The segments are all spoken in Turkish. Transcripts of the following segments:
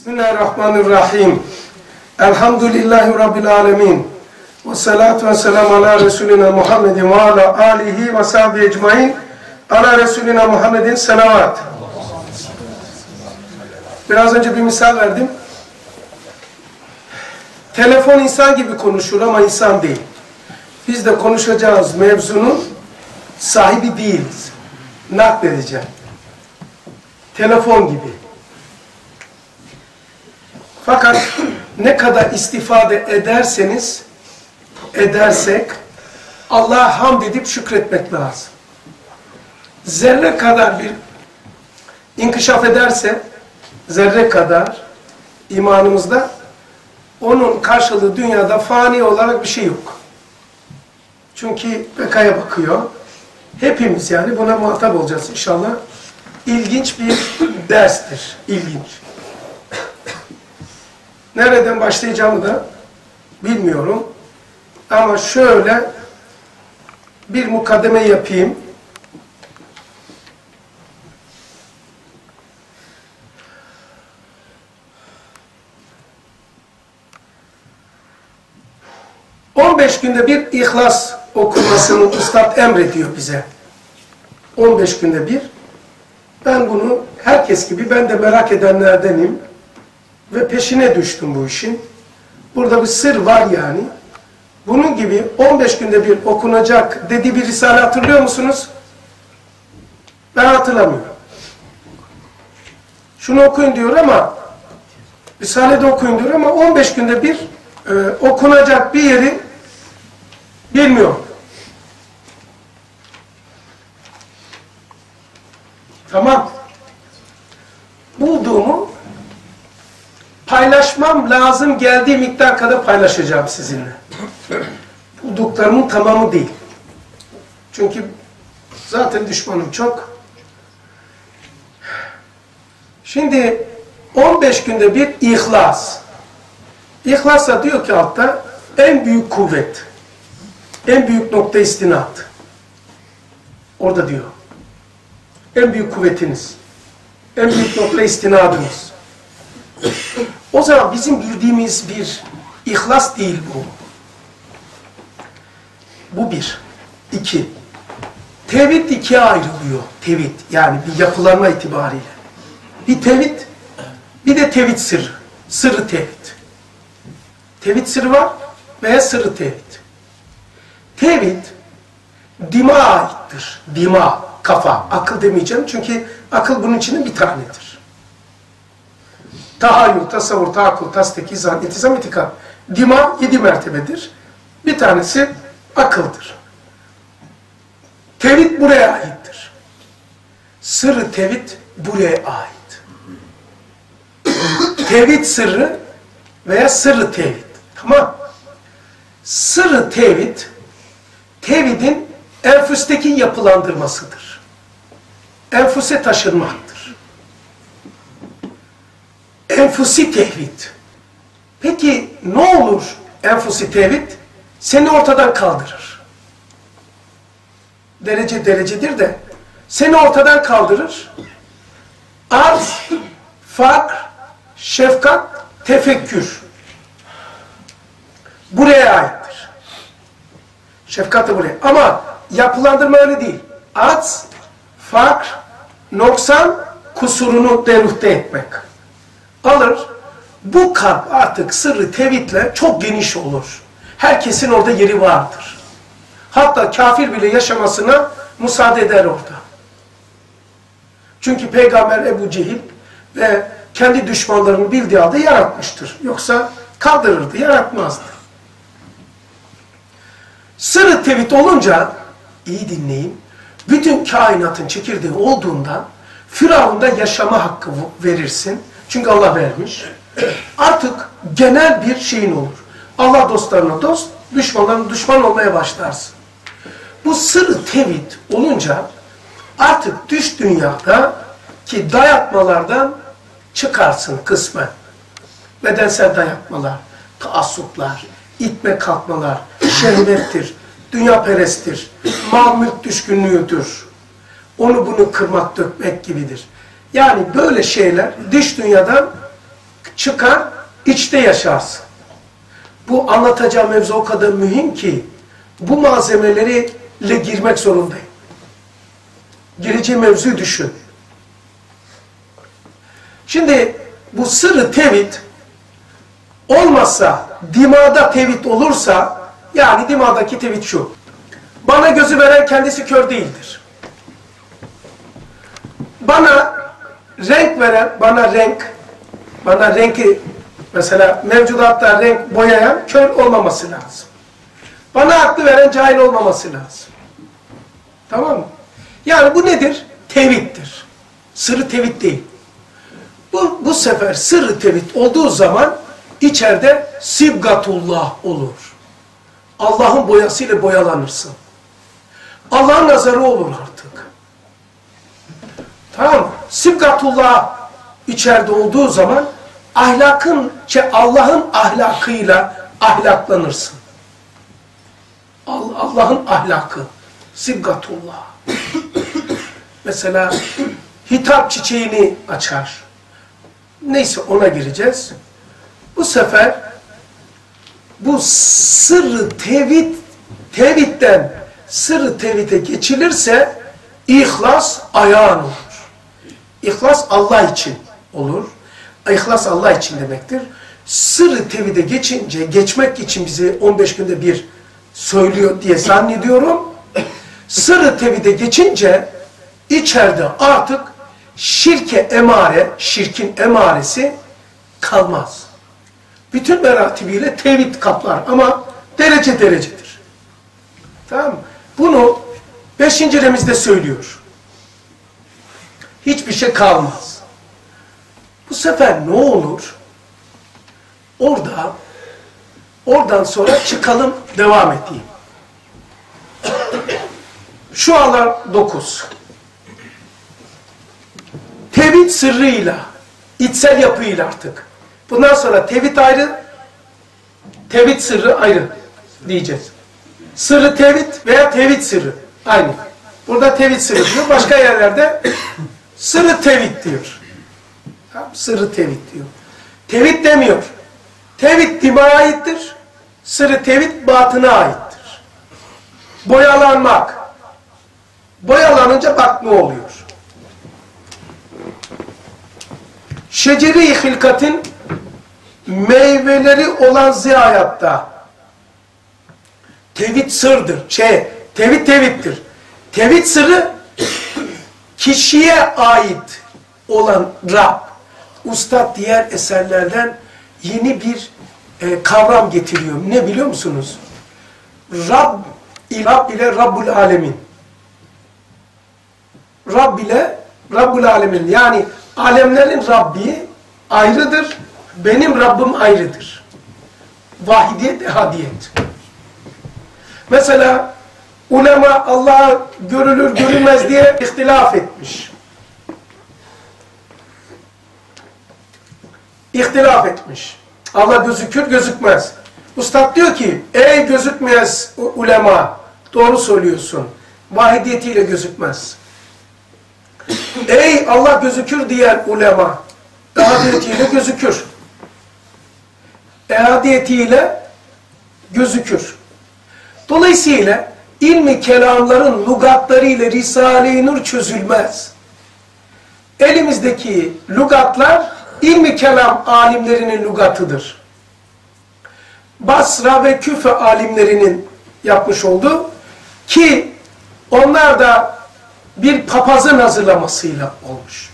Bismillahirrahmanirrahim. Elhamdülillahi Rabbil alemin. Ve salatu ve selamu ala Resulina Muhammedin ve ala alihi ve sahbihi ecmain. Ala Resulina Muhammedin selavat. Biraz önce bir misal verdim. Telefon insan gibi konuşur ama insan değil. Biz de konuşacağız mevzunun sahibi değiliz. Nakledeceğim. Telefon gibi. Fakat ne kadar istifade edersek Allah'a hamd edip şükretmek lazım. Zerre kadar bir inkişaf ederse, zerre kadar imanımızda onun karşılığı dünyada fani olarak bir şey yok. Çünkü bekaya bakıyor. Hepimiz yani buna muhatap olacağız inşallah. İlginç bir derstir. İlginç. Nereden başlayacağımı da bilmiyorum. Ama şöyle bir mukaddeme yapayım. ...15 günde bir İhlas okunmasını Üstad emrediyor bize. 15 günde bir. Ben bunu herkes gibi ben de merak edenlerdenim. Ve peşine düştüm bu işin. Burada bir sır var yani. Bunun gibi 15 günde bir okunacak dediği bir risale hatırlıyor musunuz? Ben hatırlamıyorum. Şunu okuyun diyor ama Risale'de okuyun diyor ama 15 günde bir okunacak bir yeri bilmiyorum. Tamam. Bulduğumu paylaşmam lazım geldiği miktar kadar paylaşacağım sizinle. Bulduklarımın tamamı değil. Çünkü zaten düşmanım çok. Şimdi 15 günde bir ihlas. İhlasla diyor ki altta en büyük kuvvet. En büyük nokta istinat. Orada diyor. En büyük kuvvetiniz. En büyük nokta istinadınız. O zaman bizim bildiğimiz bir ihlas değil bu. Bu bir. İki. Tevhid ikiye ayrılıyor. Tevhid yani bir yapılanma itibariyle. Bir tevhid, bir de tevhid sırrı. Sırrı tevhid. Tevhid sırrı var veya sırrı tevhid. Tevhid, dima aittir. Dima, kafa. Akıl demeyeceğim çünkü akıl bunun içinde bir tanedir. Tahayyül, tasavvur, taakkul, tasdik, izan, itizam, itikad. Dima 7 mertebedir. Bir tanesi akıldır. Tevhid buraya aittir. Sırrı tevhid buraya ait. Tevhid sırrı veya sırrı tevhid. Tamam. Sırrı tevhid, tevhidin enfüsteki yapılandırmasıdır. Enfüse taşınmaktır. Enfusi tevhid. Peki ne olur enfusi tevhid? Seni ortadan kaldırır. Derece derecedir de seni ortadan kaldırır. Arz, fakr, şefkat, tefekkür. Buraya aittir. Şefkat de buraya. Ama yapılandırma öyle değil. Arz, fakr, noksan, kusurunu deruhte etmek. Alır, bu kalp artık sırrı tevhidle çok geniş olur. Herkesin orada yeri vardır. Hatta kafir bile yaşamasına müsaade eder orada. Çünkü Peygamber Ebu Cehil ve kendi düşmanlarını bildiği halde yaratmıştır. Yoksa kaldırırdı, yaratmazdı. Sırrı tevhid olunca, iyi dinleyin, bütün kainatın çekirdeği olduğundan Firavun'da yaşama hakkı verirsin. Çünkü Allah vermiş. Artık genel bir şeyin olur. Allah dostlarına dost, düşmanlarına düşman olmaya başlarsın. Bu sırrı tevhid olunca artık dış dünyada ki dayatmalardan çıkarsın kısmen. Bedensel dayatmalar, taassuplar, itme kalkmalar, şehvettir, dünyaperesttir, mal mülk düşkünlüğüdür. Onu bunu kırmak, dökmek gibidir. Yani böyle şeyler dış dünyadan çıkar, içte yaşarsın. Bu anlatacağım mevzu o kadar mühim ki bu malzemeleriyle girmek zorundayım. Gireceğim mevzuyu düşün. Şimdi bu sırrı tevhid olmazsa, dimağda tevhid olursa, yani dimağdaki tevhid şu: bana gözü veren kendisi kör değildir. Bana renk veren, bana renki, mesela mevcudatta renk boyayan kör olmaması lazım. Bana aklı veren cahil olmaması lazım. Tamam mı? Yani bu nedir? Tevhiddir. Sırrı tevhid değil. Bu sefer sırrı tevhid olduğu zaman içeride sibgatullah olur. Allah'ın boyasıyla boyalanırsın. Allah'ın nazarı olur artık. Tamam mı? Sibgatullah içeride olduğu zaman Allah'ın ahlakıyla ahlaklanırsın. Allah'ın ahlakı. Sibgatullah. Mesela hitap çiçeğini açar. Neyse, ona gireceğiz. Bu sefer bu sırrı tevhidden sırrı tevhide geçilirse ihlas ayağın olur. İhlas Allah için olur. İhlas Allah için demektir. Sırrı tevhide geçmek için bize 15 günde bir söylüyor diye zannediyorum. Sırrı tevhide geçince içeride artık şirkin emaresi kalmaz. Bütün meratibiyle tevhid kaplar ama derece derecedir. Tamam mı? Bunu 5. remizde söylüyor. Hiçbir şey kalmaz. Bu sefer ne olur? Oradan sonra çıkalım, devam edeyim. Şu anlar 9. Tevhid sırrıyla, içsel yapıyla artık. Bundan sonra tevhid ayrı, tevhid sırrı ayrı diyeceğiz. Sırrı tevhid veya tevhid sırrı aynı. Burada tevhid sırrı diyor, başka yerlerde sırrı tevhid diyor. Sırrı tevhid diyor. Tevhid demiyor. Tevhid dimağa aittir, sırrı tevhid batına aittir. Boyalanmak. Boyalanınca bak ne oluyor. Şeceri-i hilkatin meyveleri olan ziyayatta tevhid sırdır. Tevhid tevhiddir. Tevhid sırrı kişiye ait olan Rab. Ustad diğer eserlerden yeni bir kavram getiriyor. Ne biliyor musunuz? Rab ile Rabbul Alemin. Rab ile Rabbul Alemin. Yani alemlerin Rabbi ayrıdır. Benim Rabbim ayrıdır. Vahidiyet, ehadiyet. Mesela ulema Allah görülür görülmez diye ihtilaf etmiş. İhtilaf etmiş. Allah gözükür gözükmez. Ustad diyor ki ey gözükmez ulema, doğru söylüyorsun. Vahidiyetiyle gözükmez. Ey Allah gözükür diyen ulema, ehadiyetiyle gözükür. Ehadiyetiyle gözükür. Dolayısıyla ilmi kelamların lügatlarıyla Risale-i Nur çözülmez. Elimizdeki lügatlar ilmi kelam alimlerinin lügatıdır. Basra ve Küfe alimlerinin yapmış olduğu ki onlar da bir papazın hazırlamasıyla olmuş.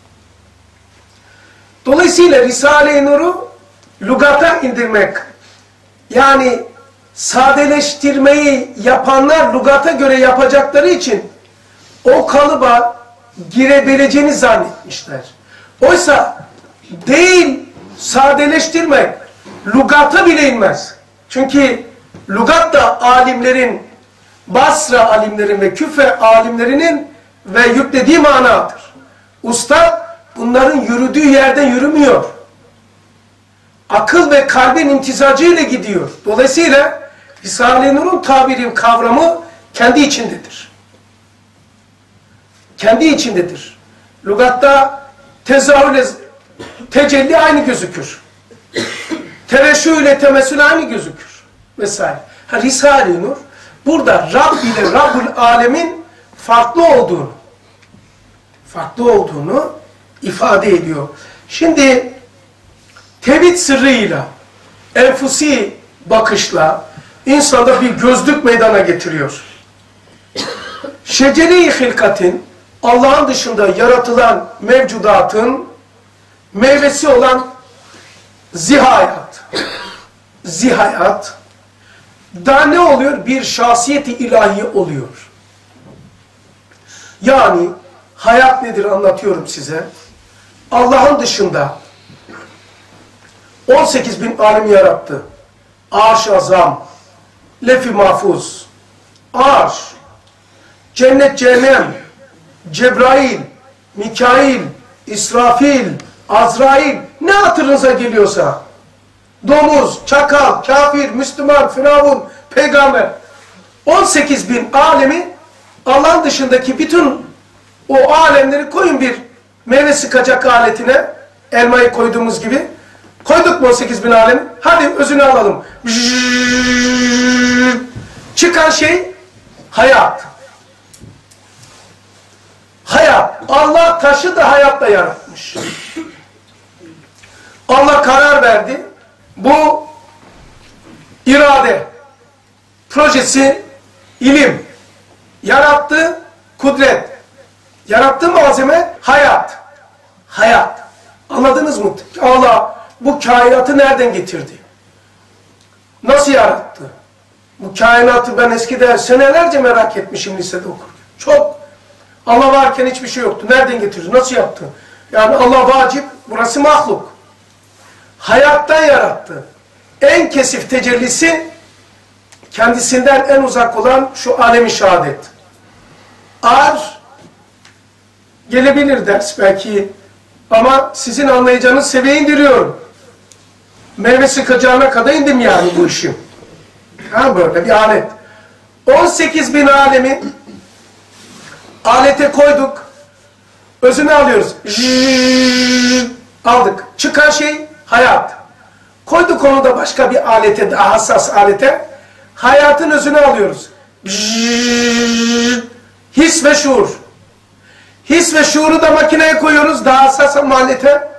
Dolayısıyla Risale-i Nur'u lügata indirmek, yani sadeleştirmeyi yapanlar lügata göre yapacakları için o kalıba girebileceğini zannetmişler. Oysa değil, sadeleştirmek lügata bile inmez. Çünkü lügat da alimlerin, Basra alimlerin ve Küfe alimlerinin ve yüklediği manadır. Usta bunların yürüdüğü yerden yürümüyor. Akıl ve kalbin imtizacıyla gidiyor. Dolayısıyla Risale-i Nur'un tabiri, kavramı kendi içindedir. Kendi içindedir. Lügatta tezahürle tecelli aynı gözükür. Tereşü ile temessül aynı gözükür. Vesaire. Risale-i Nur burada Rab ile Rabbul Alemin farklı olduğunu ifade ediyor. Şimdi tevhid sırrıyla, enfusi bakışla insanda bir gözlük meydana getiriyor. Şecere-i hilkatin, Allah'ın dışında yaratılan mevcudatın meyvesi olan zihayat da ne oluyor? Bir şahsiyeti ilahi oluyor. Yani hayat nedir anlatıyorum size. Allah'ın dışında 18 bin alemi yarattı. Arş-ı azam, lef-i mahfuz, arş, cennet, cehennem, Cebrail, Mikail, İsrafil, Azrail, ne hatırınıza geliyorsa, domuz, çakal, kafir, Müslüman, Firavun, peygamber, 18 bin alemi Allah'ın dışındaki bütün o alemleri koyun bir meyve sıkacak aletine, elmayı koyduğumuz gibi. Koyduk mu 18 bin alemi? Hadi özünü alalım. Çıkan şey hayat. Hayat. Allah taşı da hayatla yaratmış. Allah karar verdi. Bu irade projesi ilim. Yarattı kudret. Yarattığı malzeme hayat. Hayat. Anladınız mı? Allah bu kainatı nereden getirdi? Nasıl yarattı? Bu kainatı ben eskiden senelerce merak etmişim lisede okurken. Çok. Allah varken hiçbir şey yoktu. Nereden getirdi? Nasıl yaptı? Yani Allah vacip, burası mahluk. Hayattan yarattı. En kesif tecellisi kendisinden en uzak olan şu alem-i şehadet. Gelebilir ders belki ama sizin anlayacağınız seviyeye indiriyorum. Meyve sıkacağına kadar indim yani bu işim. Böyle bir alet. 18 bin alemi alete koyduk. Özünü alıyoruz. Aldık. Çıkan şey hayat. Koyduk onu da başka bir alete, daha hassas alete. Hayatın özünü alıyoruz. His ve şuur. His ve şuuru da makineye koyuyoruz. Daha hassas alete.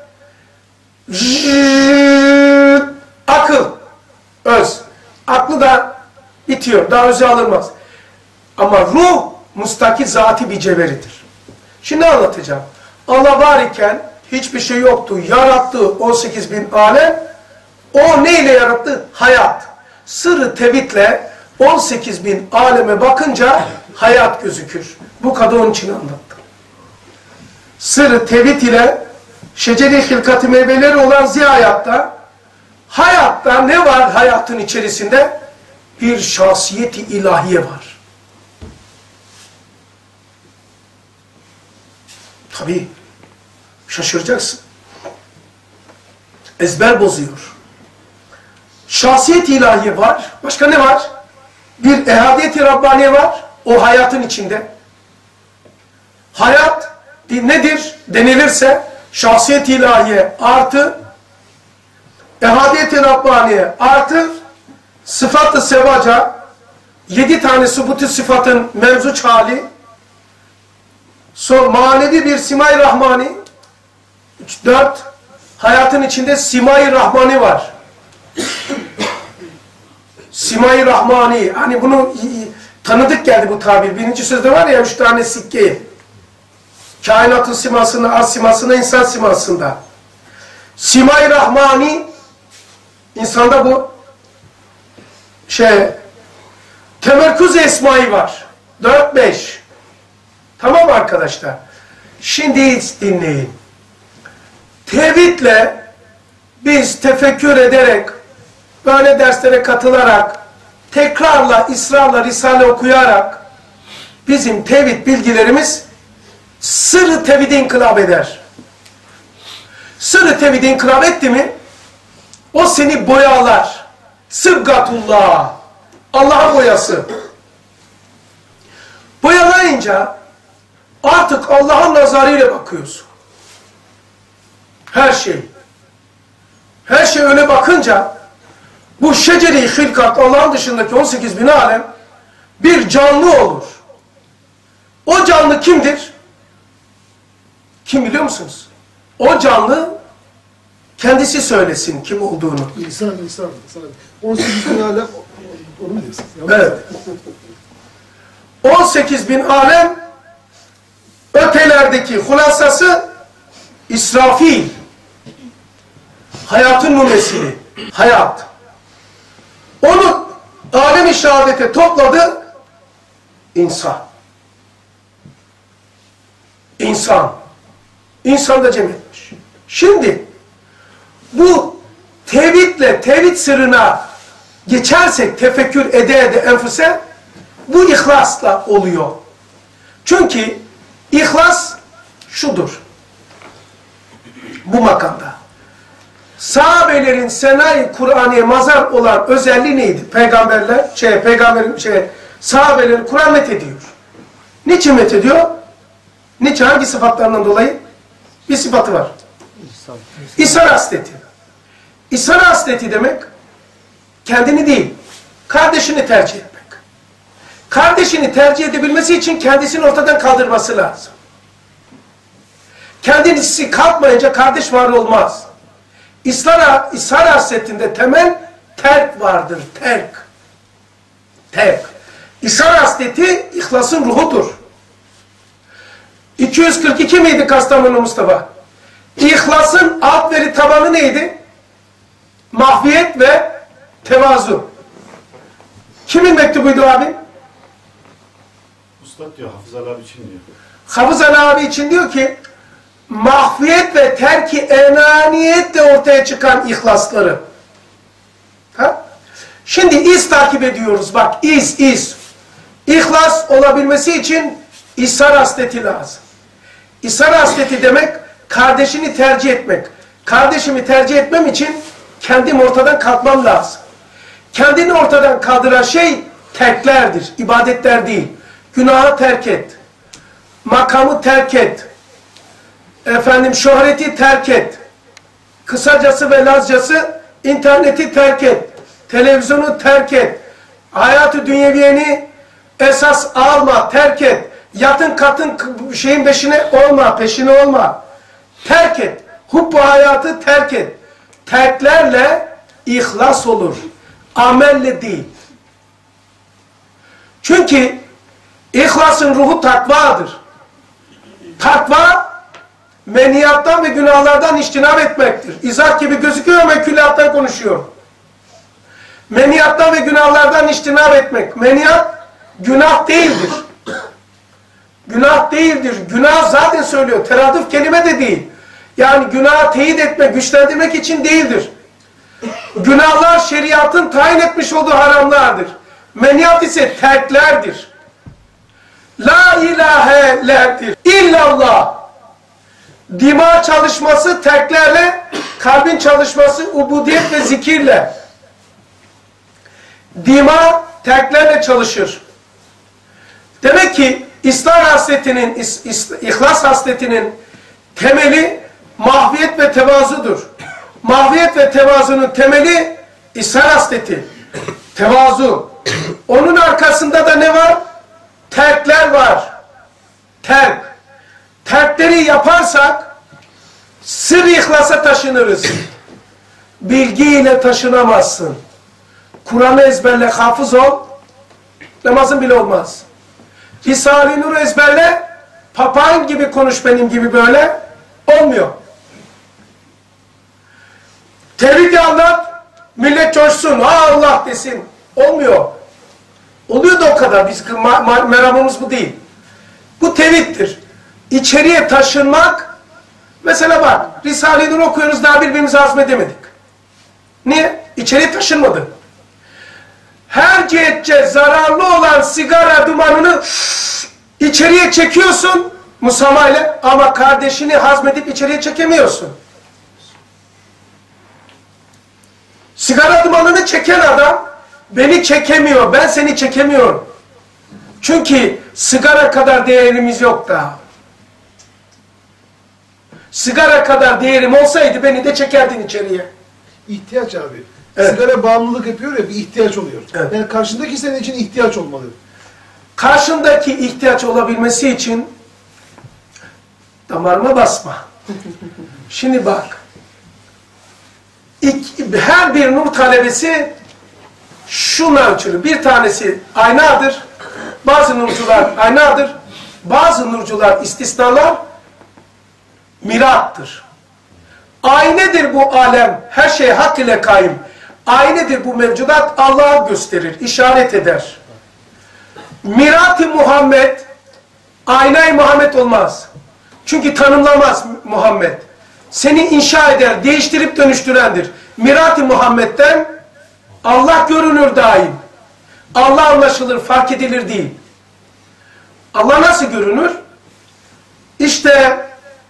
Akıl. Öz. Aklı da bitiyor. Daha özü alınmaz. Ama ruh mustakil zati bir cevheridir. Şimdi anlatacağım. Allah var iken hiçbir şey yoktu. Yarattığı 18 bin alem. O neyle yarattı? Hayat. Sırrı tevhidle 18 bin aleme bakınca hayat gözükür. Bu kadar onun için anlattım. Sırrı tevhid ile şecere-i hilkat-ı meyveleri olan zihayatta, hayatta ne var hayatın içerisinde? Bir şahsiyeti ilahiye var. Tabii şaşıracaksın. Ezber bozuyor. Şahsiyet-i ilahiye var. Başka ne var? Bir ehadiyet-i Rabbaniye var. O hayatın içinde. Hayat nedir denilirse şahsiyet-i ilahiye artı ehadiyet-i Rabbaniye artı sıfat-ı sevaca 7 tane subutu sıfatın mevzuç hali son manevi bir simay-i rahmani 4 hayatın içinde simay-i rahmani var. Simay-i rahmani hani bunu tanıdık geldi bu tabir. Birinci sözde var ya 3 tane sikkeyi. Kainatın simasında, az simasında, insan simasında. Simay-i rahmani insanda bu temerküz esmayı var. 4-5. Tamam mı arkadaşlar? Şimdi dinleyin. Tevhidle biz tefekkür ederek, böyle derslere katılarak, tekrarla, ısrarla Risale okuyarak bizim tevhid bilgilerimiz sırrı tevhide inkılap eder. Sırrı tevhide inkılap etti mi o seni boyalar. Sıbgatullah. Allah'ın boyası. Boyalayınca artık Allah'ın nazarıyla bakıyorsun. Her şey. şey öyle bakınca bu şeceri-i hilkat, Allah'ın dışındaki 18 bin alem bir canlı olur. O canlı kimdir? Kim biliyor musunuz? O canlı kendisi söylesin kim olduğunu. İnsan. 18 bin alem, onu mu diyorsunuz? Evet. 18 bin alem ötelerdeki hulasası İsrafil. Hayatın mümessili. Hayat. Onu alem-i şehadete topladı. İnsan. İnsan. İnsan da cem etmiş. Şimdi bu tevhidle, tevhid sırrına geçersek, tefekkür ede enfüse, bu ihlasla oluyor. Çünkü ihlas şudur. Bu makamda. Sahabelerin senai Kur'an'ya mazhar olan özelliği neydi? Sahabelerin Kur'an methediyor. Niçin methediyor? Niçin? Hangi sıfatlarından dolayı? Bir sıfatı var. İshar hasleti. İshar hasleti demek kendini değil, kardeşini tercih etmek. Kardeşini tercih edebilmesi için kendisini ortadan kaldırması lazım. Kendisi kalkmayınca kardeş var olmaz. İshar hasletinde temel terk vardır. Terk. İshar hasleti ihlasın ruhudur. 242 miydi Kastamonu Mustafa? İhlasın alt veri tabanı neydi? Mahviyet ve tevazu. Kimin mektubuydu abi? Ustad diyor, Hafız Ali abi için diyor. Hafız Ali abi için diyor ki, mahviyet ve terki enaniyetle ortaya çıkan ihlasları. Ha? Şimdi iz takip ediyoruz. Bak iz. İhlas olabilmesi için ishar hasleti lazım. İshar hasleti demek kardeşini tercih etmek. Kardeşimi tercih etmem için kendim ortadan kalkmam lazım. Kendini ortadan kaldıran şey terklerdir, ibadetler değil. Günahı terk et. Makamı terk et. Şöhreti terk et. Kısacası ve lazcası interneti terk et. Televizyonu terk et. Hayatı dünyeviyeni esas alma, terk et. Yatın katın şeyin peşine olma. Terk et. Hubbu hayatı terk et. Terklerle ihlas olur. Amelle değil. Çünkü ihlasın ruhu takvadır. Takva, meniyattan ve günahlardan içtinab etmektir. İzah gibi gözüküyor ama külliyattan konuşuyor. Meniyattan ve günahlardan içtinab etmek. Meniyat, günah değildir. Günah değildir. Günah zaten söylüyor. Teradüf kelime de değil. Yani günahı teyit etmek, güçlendirmek için değildir. Günahlar şeriatın tayin etmiş olduğu haramlardır. Meniyat ise terklerdir. La ilahe'lerdir. İllallah. Dima çalışması terklerle, kalbin çalışması ubudiyet ve zikirle. Dima terklerle çalışır. Demek ki ihlas hasletinin temeli mahviyet ve tevazudur. Mahviyet ve tevazunun temeli ishar hasleti. Tevazu. Onun arkasında da ne var? Terkler var. Terk. Terkleri yaparsak sır ihlasa taşınırız. Bilgiyle taşınamazsın. Kur'an'ı ezberle, hafız ol, namazın bile olmaz. Risale-i Nur ezberle, papağan gibi konuş benim gibi böyle, olmuyor. Tevhid anlat, millet coşsun, Allah desin, olmuyor. Oluyor da o kadar, meramımız bu değil. Bu tevhiddir. İçeriye taşınmak, mesela bak, Risale-i Nur okuyoruz, daha birbirimizi hazmedemedik. Niye? İçeriye taşınmadı. Her cihetçe zararlı olan sigara dumanını içeriye çekiyorsun musamayla ama kardeşini hazmedip içeriye çekemiyorsun. Sigara dumanını çeken adam beni çekemiyor, ben seni çekemiyorum. Çünkü sigara kadar değerimiz yok daha. Sigara kadar değerim olsaydı beni de çekerdin içeriye. İhtiyaç abi. Evet. Sigara bağımlılık yapıyor ya, bir ihtiyaç oluyor. Evet. Yani karşındaki senin için ihtiyaç olmalı. Karşındaki ihtiyaç olabilmesi için damarıma basma. Şimdi bak. Her bir nur talebesi şuna ölçülü. Bir tanesi aynadır. Bazı nurcular aynadır. Bazı nurcular istisnalar mirattır. Aynedir bu alem. Her şey hak ile kaim. Aynedir bu mevcudat. Allah'a gösterir, işaret eder. Mirat-ı Muhammed, aynayı Muhammed olmaz. Çünkü tanımlamaz Muhammed. Seni inşa eder, değiştirip dönüştürendir. Mirat-ı Muhammed'den Allah görünür daim. Allah anlaşılır, fark edilir değil. Allah nasıl görünür? İşte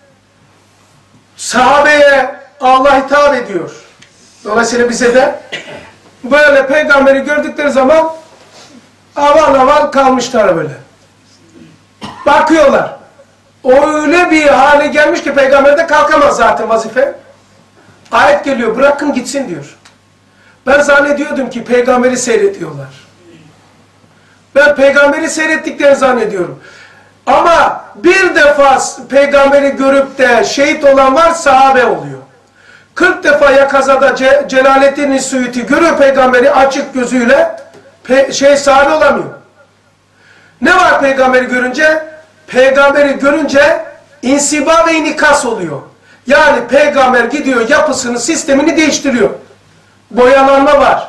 sahabeye Allah hitap ediyor. Dolayısıyla bize de böyle peygamberi gördükleri zaman aval aval kalmışlar böyle. Bakıyorlar. O öyle bir hale gelmiş ki peygamber de kalkamaz zaten vazife. Ayet geliyor, bırakın gitsin diyor. Ben zannediyordum ki peygamberi seyrediyorlar. Ben peygamberi seyrettiklerini zannediyorum. Ama bir defa peygamberi görüp de şehit olan var, sahabe oluyor. 40 defa yakazada Celaleddin Suyuti görüyor peygamberi açık gözüyle, sahabe olamıyor. Ne var peygamberi görünce? Peygamberi görünce insiba ve inikas oluyor. Yani peygamber gidiyor, yapısını, sistemini değiştiriyor. Boyalanma var.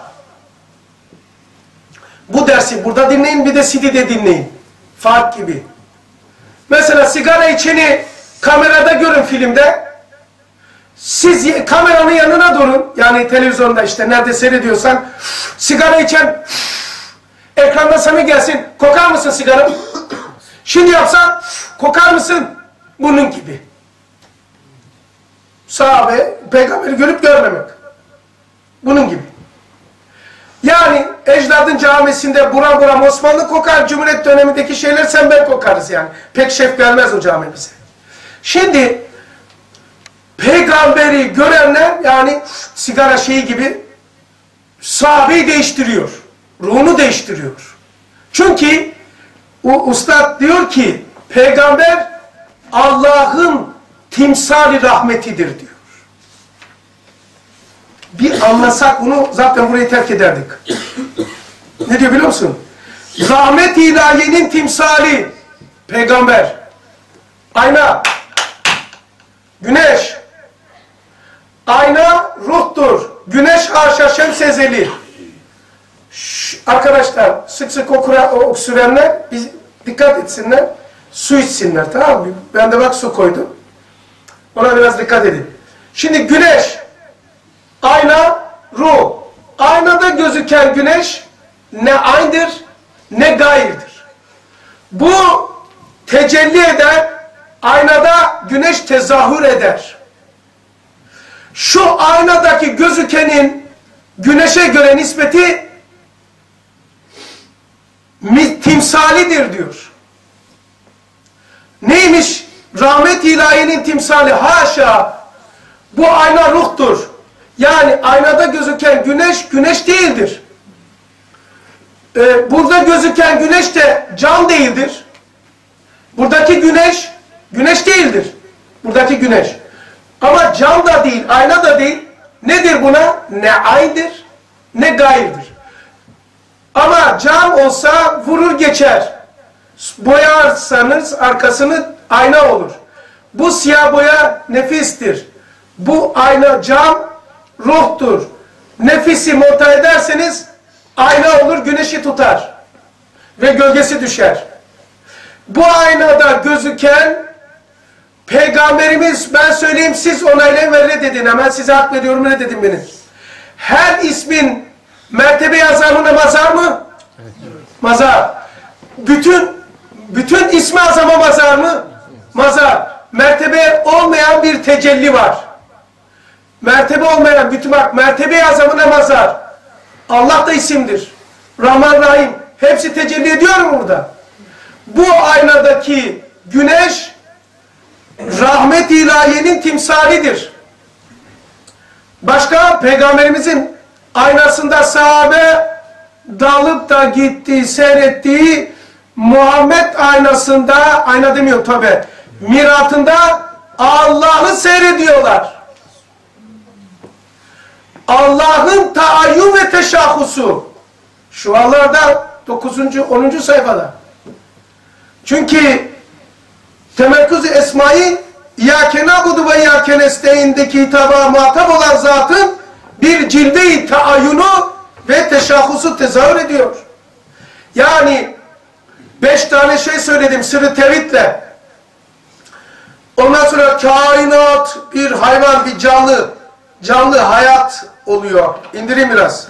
Bu dersi burada dinleyin, bir de CD'de dinleyin. Fark gibi. Mesela sigara içeni kamerada görün filmde. Siz kameranın yanına durun. Yani televizyonda işte nerede seyrediyorsan. Sigara içen ekranda sana gelsin. Kokar mısın sigara? Şimdi yapsan kokar mısın? Bunun gibi. Sahabe peygamberi görüp görmemek. Bunun gibi. Yani ecdadın camisinde buram buram Osmanlı kokar, Cumhuriyet dönemindeki şeyler sen ben kokarız yani. Pek şef gelmez o cami bize. Şimdi peygamberi görenler yani sigara şeyi gibi sahabeyi değiştiriyor. Ruhunu değiştiriyor. Çünkü Ustad diyor ki peygamber Allah'ın timsali rahmetidir diyor. Bir anlasak bunu zaten burayı terk ederdik. Ne diyor biliyor musun? Rahmet-i ilahiyenin timsali peygamber. Ayna. Güneş. Ayna ruhtur. Güneş haşa şems ezeli. Arkadaşlar sık sık öksürenler dikkat etsinler. Su içsinler, tamam mı? Ben de bak su koydum. Ona biraz dikkat edin. Şimdi güneş, ayna, ruh. Aynada gözüken güneş ne aynıdır ne gayrıdır. Bu tecelli eder, aynada güneş tezahür eder. Şu aynadaki gözükenin güneşe göre nispeti timsalidir diyor. Neymiş? Rahmet ilahinin timsali. Haşa! Bu ayna ruhtur. Yani aynada gözüken güneş, güneş değildir. Burada gözüken güneş de can değildir. Buradaki güneş, güneş değildir. Buradaki güneş. Ama can da değil, ayna da değil. Nedir buna? Ne aynıdır, ne gayrıdır. Ama cam olsa vurur geçer. Boyarsanız arkasını ayna olur. Bu siyah boya nefistir. Bu ayna cam ruhtur. Nefisi monta ederseniz ayna olur, güneşi tutar. Ve gölgesi düşer. Bu aynada gözüken Peygamberimiz, ben söyleyeyim siz onaylayın ve reddedin. Hemen size hak veriyorum, reddedin beni. Her ismin mertebe azamına mazar mı? Evet. Mazar. Bütün ismi azama mazar mı? Mazar. Mertebe olmayan bir tecelli var. Mertebe olmayan, bütün bak, mertebe azamına mazar. Allah da isimdir. Rahman Rahim. Hepsi tecelli ediyor mu burada? Bu aynadaki güneş rahmet-i ilahiyenin timsalidir. Başka peygamberimizin aynasında sahabe dalıp da gittiği, seyrettiği Muhammed aynasında, ayna demiyorum tabi, miratında Allah'ı seyrediyorlar. Allah'ın taayyün ve teşahhusu. Şu anlarda 9. 10. sayfada. Çünkü temerküz-i esmayı İyyâke na'budu ve İyyâke nestaîn'deki hitaba muhatap olan zatın bir cilde-i taayyunu ve teşahhusu tezahür ediyor. Yani 5 tane şey söyledim sırrı tevhidle. Ondan sonra kainat, bir hayvan, bir canlı hayat oluyor. İndireyim biraz.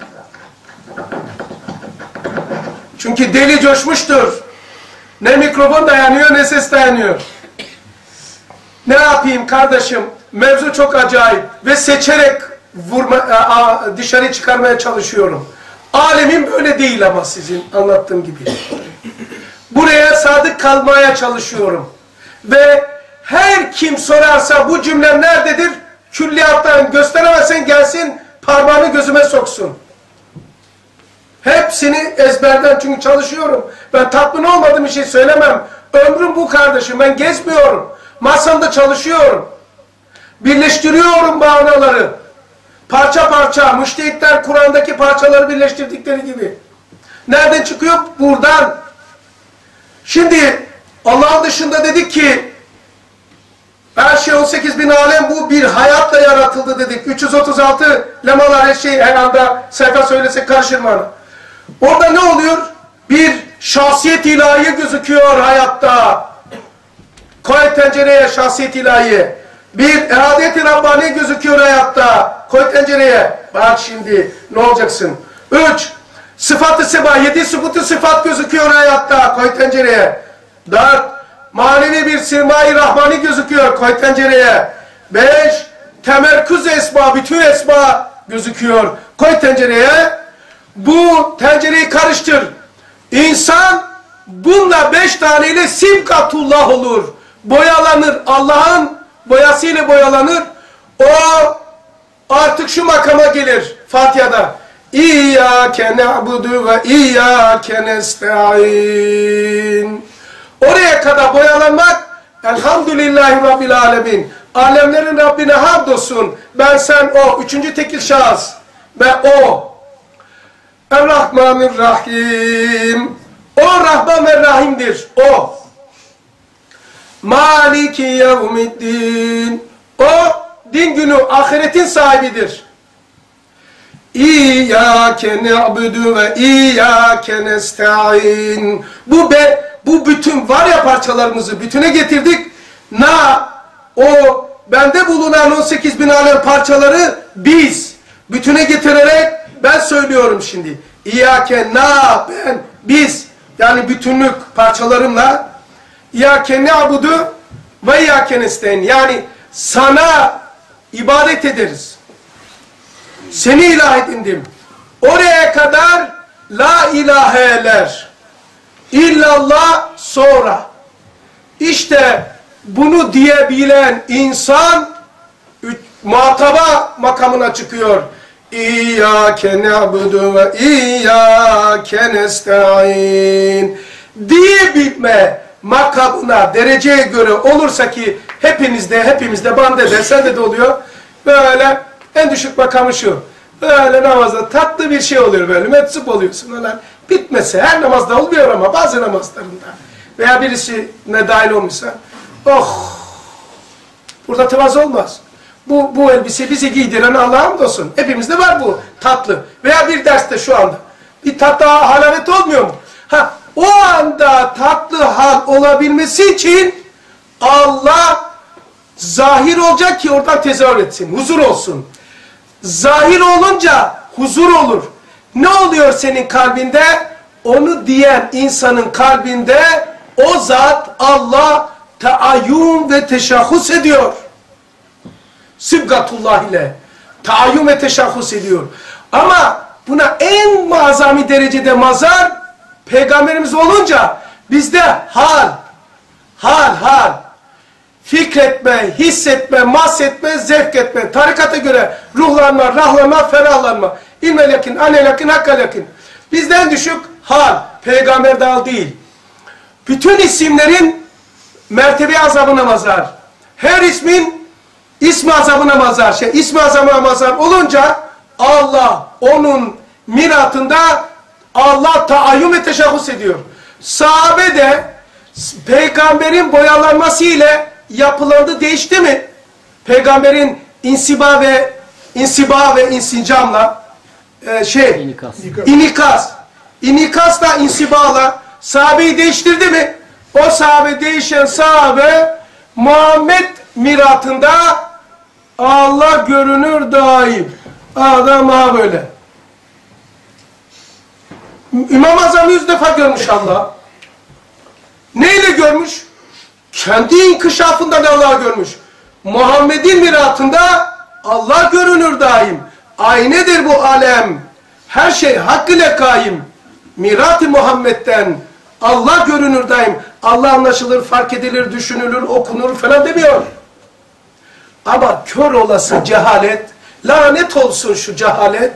Çünkü deli coşmuştur. Ne mikrofon dayanıyor ne ses dayanıyor. Ne yapayım kardeşim? Mevzu çok acayip ve seçerek dışarı çıkarmaya çalışıyorum. Alemin böyle değil ama sizin anlattığım gibi. Buraya sadık kalmaya çalışıyorum. Ve her kim sorarsa bu cümlem nerededir? Külliyattan gösteremezsen gelsin parmağını gözüme soksun. Hepsini ezberden çünkü çalışıyorum. Ben tatmin olmadığım bir şey söylemem. Ömrüm bu kardeşim. Ben gezmiyorum. Masamda çalışıyorum. Birleştiriyorum manaları. Parça parça. Müştehitler Kur'an'daki parçaları birleştirdikleri gibi. Nereden çıkıyor? Buradan. Şimdi Allah'ın dışında dedik ki her şey 18.000 alem bu bir hayatla yaratıldı dedik. 336 lemalar her şey her anda sayfa söylesek karışır bana. Orada ne oluyor? Bir şahsiyet ilahi gözüküyor hayatta. Koy tencereye şahsiyet ilahi. Bir ehadiyet-i Rabbani gözüküyor hayatta. Koy tencereye. Bak şimdi ne olacaksın? 3. Sıfat-ı seba. 7 sıfat-ı sıfat gözüküyor hayatta. Koy tencereye. 4. Manevi bir sirma-i rahmani gözüküyor. Koy tencereye. 5. Temerküz esma. Bütün esma gözüküyor. Koy tencereye. Bu tencereyi karıştır. İnsan bununla 5 taneyle simkatullah olur. Boyalanır. Allah'ın boyasıyla boyalanır. O artık şu makama gelir Fatiha'da. İyyâke na'budu ve iyyâke nestaîn. Oraya kadar boyalanmak elhamdülillahi rabbil alemin. Alemlerin Rabbine hamdolsun. Ben, sen, o. 3. tekil şahıs. Ve o. Er-Rahmanir-Rahim. O Rahman ve Rahim'dir. O. Maliki yevmiddin. O din günü ahiretin sahibidir. İyyâke ne'budu ve iyyâke nestaîn. Bu bütün var ya parçalarımızı bütüne getirdik. O bende bulunan 18.000 alem parçaları biz bütüne getirerek ben söylüyorum şimdi. İyyâke biz yani bütünlük parçalarımla İyyâke ne'budu ve iyyâke nestaîn. Yani sana ibadet ederiz. Seni ilah edindim. Oraya kadar la ilaheler. İllallah sonra. İşte bunu diyebilen insan muhataba makamına çıkıyor. İyyâke ne'budu ve iyyâke nestaîn. Diyebilme makamına, dereceye göre olursa ki hepimizde bende de sende de oluyor. Böyle en düşük makamı şu. Böyle namazda tatlı bir şey oluyor böyle. Meczup oluyorsun. Öyle bitmese her namazda oluyor ama bazı namazlarında. Veya birisine dahil olmuşsa. Oh! Burada tevazu olmaz. Bu elbise bizi giydiren Allah'a hamdolsun. Hepimizde var bu tatlı. Veya bir derste şu anda. Bir tatlı halavet olmuyor mu? O anda tatlı hal olabilmesi için Allah zahir olacak ki oradan tezahür etsin. Huzur olsun. Zahir olunca huzur olur. Ne oluyor senin kalbinde? Onu diyen insanın kalbinde o zat Allah taayyün ve teşahhus ediyor. Sıbgatullah ile taayyün ve teşahhus ediyor. Ama buna en azami derecede mazhar Peygamberimiz olunca bizde hal. fikretme, hissetme, mahsetme, zevk etme. Tarikata göre ruhlanma, rahlanma, ferahlanma. İlmel yakin, anel yakin, hakkal yakin. Bizden düşük hal, peygamber dal değil. Bütün isimlerin mertebe azabına mazhar. Her ismin ismi azabına mazhar. İsmi azabına mazhar olunca Allah onun miratında Allah taayyün ve teşahhus ediyor. Sahabe de peygamberin boyalanması ile yapılandı, değişti mi? Peygamberin insiba ve insincamla inikasla insibala sahabeyi değiştirdi mi? O sahabe, değişen sahabe Muhammed miratında Allah görünür daim. Adam ha böyle. İmam-ı Azam'ı 100 defa görmüş Allah. Neyle görmüş? Kendi inkişafından Allah'ı görmüş. Muhammed'in miratında Allah görünür daim. Aynedir bu alem. Her şey hakkıyla kaim. Mirat-ı Muhammed'den Allah görünür daim. Allah anlaşılır, fark edilir, düşünülür, okunur falan demiyor. Ama kör olası cehalet, lanet olsun şu cehalet,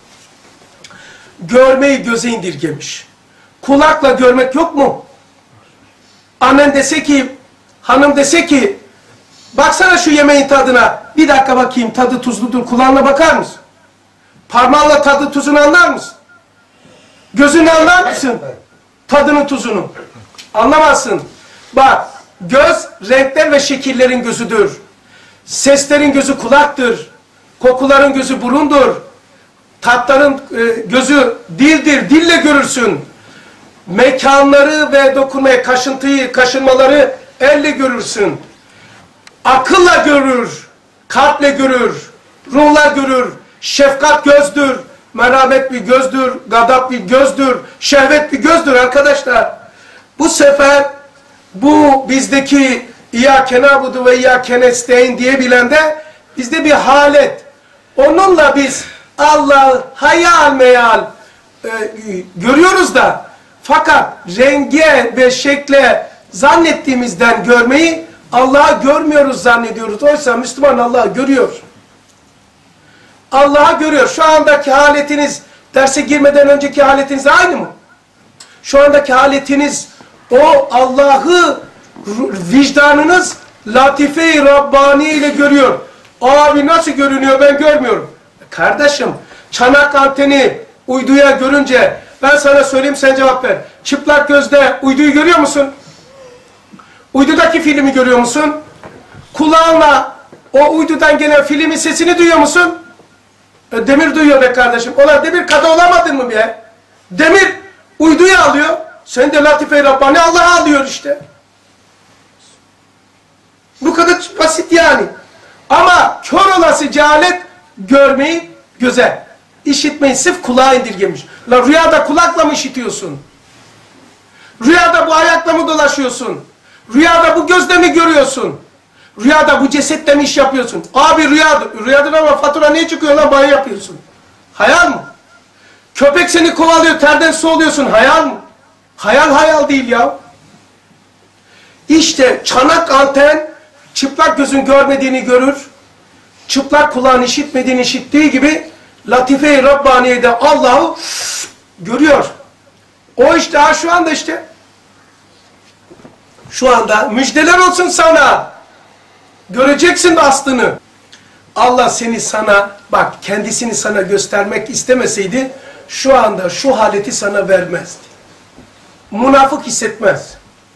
görmeyi göze indirgemiş. Kulakla görmek yok mu? Annen dese ki, hanım dese ki, baksana şu yemeğin tadına, bir dakika bakayım tadı tuzludur, kulağına bakar mısın? Parmağınla tadı tuzunu anlar mısın? Gözünle anlar mısın? Tadını tuzunu. Anlamazsın. Bak, göz renkler ve şekillerin gözüdür. Seslerin gözü kulaktır. Kokuların gözü burundur. Tatların gözü dildir. Dille görürsün. Mekanları ve dokunmayı, kaşınmaları elle görürsün. Akılla görür. Kalple görür. Ruhla görür. Şefkat gözdür. Merhamet bir gözdür. Gadap bir gözdür. Şehvet bir gözdür arkadaşlar. Bu sefer bu bizdeki İyyâke na'budu ve İyyâke nestaîn diyebilen de bizde bir halet. Onunla biz Allah'ı hayal meyal görüyoruz da fakat renge ve şekle zannettiğimizden görmeyi Allah'ı görmüyoruz zannediyoruz. Oysa Müslüman Allah'ı görüyor. Allah'ı görüyor. Şu andaki haletiniz derse girmeden önceki haletiniz aynı mı? Şu andaki haletiniz o Allah'ı vicdanınız latife-i Rabbani ile görüyor. Abi nasıl görünüyor ben görmüyorum. Kardeşim çanak anteni uyduya görünce ben sana söyleyeyim sen cevap ver. Çıplak gözle uyduyu görüyor musun? Uydudaki filmi görüyor musun? Kulağınla o uydudan gelen filmin sesini duyuyor musun? Demir duyuyor be kardeşim. Ulan demir kadı olamadın mı be? Demir uyduyu alıyor. Sen de latife-i Rabbani Allah'ı alıyor işte. Bu kadar basit yani. Ama kör olası cehalet görmeyi göze, işitmeyi sırf kulağa indirgemiş. La rüyada kulakla mı işitiyorsun? Rüyada bu ayakla mı dolaşıyorsun? Rüyada bu gözle mi görüyorsun? Rüyada bu cesetle mi iş yapıyorsun? Abi rüyada ama fatura niye çıkıyor lan banyo yapıyorsun? Hayal mı? Köpek seni kovalıyor, terden su oluyorsun. Hayal mı? Hayal değil ya. İşte çanak anten çıplak gözün görmediğini görür. Çıplak kulağın işitmediğini işittiği gibi latife-i Rabbaniye'de Allah'ı görüyor. O işte şu anda işte. Şu anda müjdeler olsun sana. Göreceksin aslını. Allah seni sana, bak kendisini sana göstermek istemeseydi şu anda şu haleti sana vermezdi. Münafık hissetmez.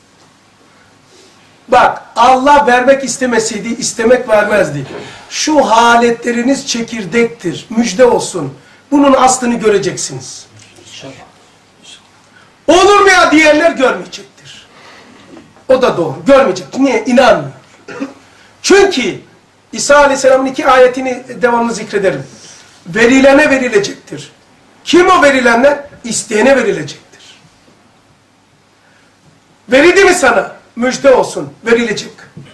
Bak Allah vermek istemeseydi istemek vermezdi. Şu haletleriniz çekirdektir. Müjde olsun. Bunun aslını göreceksiniz. Olur mu ya diyenler görmeyecektir. O da doğru. Görmeyecek. Niye? İnanmıyor. Çünkü İsa Aleyhisselam'ın 2 ayetini devamlı zikrederim. Verilene verilecektir. Kim o verilenler? İsteyene verilecektir. Verildi mi sana? Müjde olsun. Verilecek.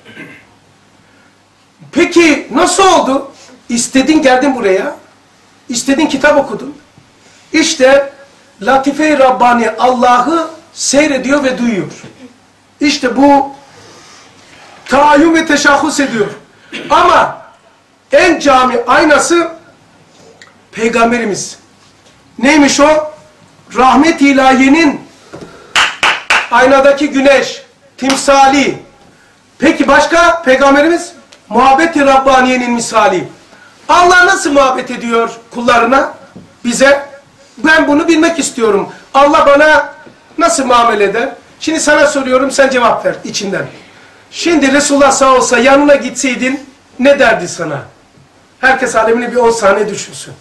Peki nasıl oldu? İstedin geldin buraya. İstedin kitap okudun. İşte Latife-i Rabbani Allah'ı seyrediyor ve duyuyor. İşte bu Taayyün ve teşahhus ediyor. Ama en cami aynası Peygamberimiz. Neymiş o? Rahmet-i ilahiyenin aynadaki güneş, timsali. Peki başka? Peygamberimiz muhabbet-i Rabbaniye'nin misali. Allah nasıl muhabbet ediyor kullarına? Bize. Ben bunu bilmek istiyorum. Allah bana nasıl muamele eder? Şimdi sana soruyorum, sen cevap ver içinden. Şimdi Resulullah sağ olsa yanına gitseydin ne derdi sana? Herkes alemini bir 10 saniye düşünsün.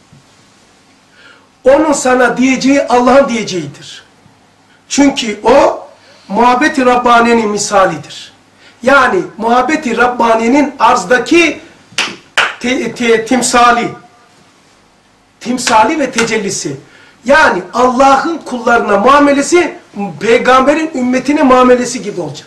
Onun sana diyeceği Allah'ın diyeceğidir. Çünkü o muhabbet-i Rabbaniye'nin misalidir. Yani muhabbet-i Rabbaniye'nin arzdaki timsali ve tecellisi. Yani Allah'ın kullarına muamelesi peygamberin ümmetine muamelesi gibi olacak.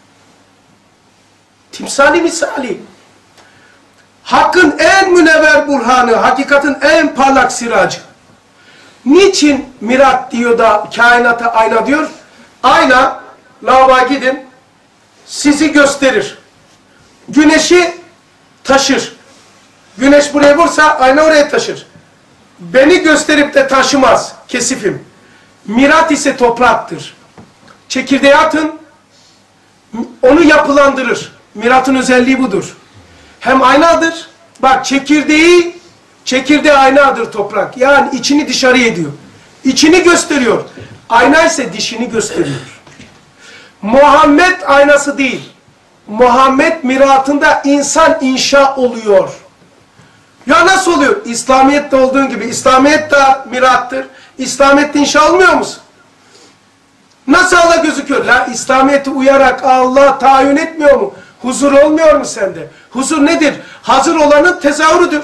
Timsali misali. Hakkın en münevver burhanı, hakikatin en parlak siracı. Niçin mirat diyor da kainata ayna diyor? Ayna, lavaboya gidin, sizi gösterir. Güneşi taşır. Güneş buraya vursa ayna oraya taşır. Beni gösterip de taşımaz, kesifim. Mirat ise topraktır. Çekirdeğe atın, onu yapılandırır. Miratın özelliği budur. Hem aynadır, bak çekirdeği aynadır toprak. Yani içini dışarıya ediyor. İçini gösteriyor. Ayna ise dişini gösteriyor. Muhammed aynası değil. Muhammed miratında insan inşa oluyor. Ya nasıl oluyor? İslamiyet'te olduğun gibi. İslamiyet de mirattır. İslamiyet'te inşa olmuyor musun? Nasıl Allah gözüküyor? La İslamiyet'e uyarak Allah tayin etmiyor mu? Huzur olmuyor mu sende? Huzur nedir? Hazır olanın tezahürüdür.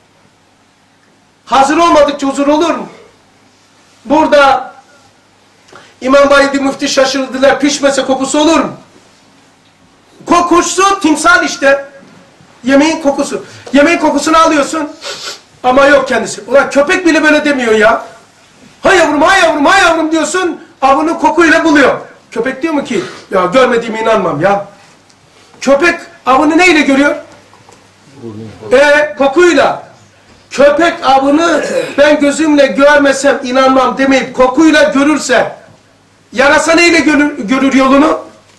Hazır olmadıkça huzur olur mu? Burada İmam Bayezid Müftü şaşırdılar. Pişmese kokusu olur mu? Kokusu timsal işte. Yemeğin kokusu. Yemeğin kokusunu alıyorsun ama yok kendisi. Ulan köpek bile böyle demiyor ya. Hay yavrum, hay yavrum, hay yavrum diyorsun. Avını kokuyla buluyor. Köpek diyor mu ki ya görmediğime inanmam ya. Köpek avını neyle görüyor? Kokuyla. Köpek avını ben gözümle görmesem inanmam demeyip kokuyla görürse yarasa neyle görür yolunu?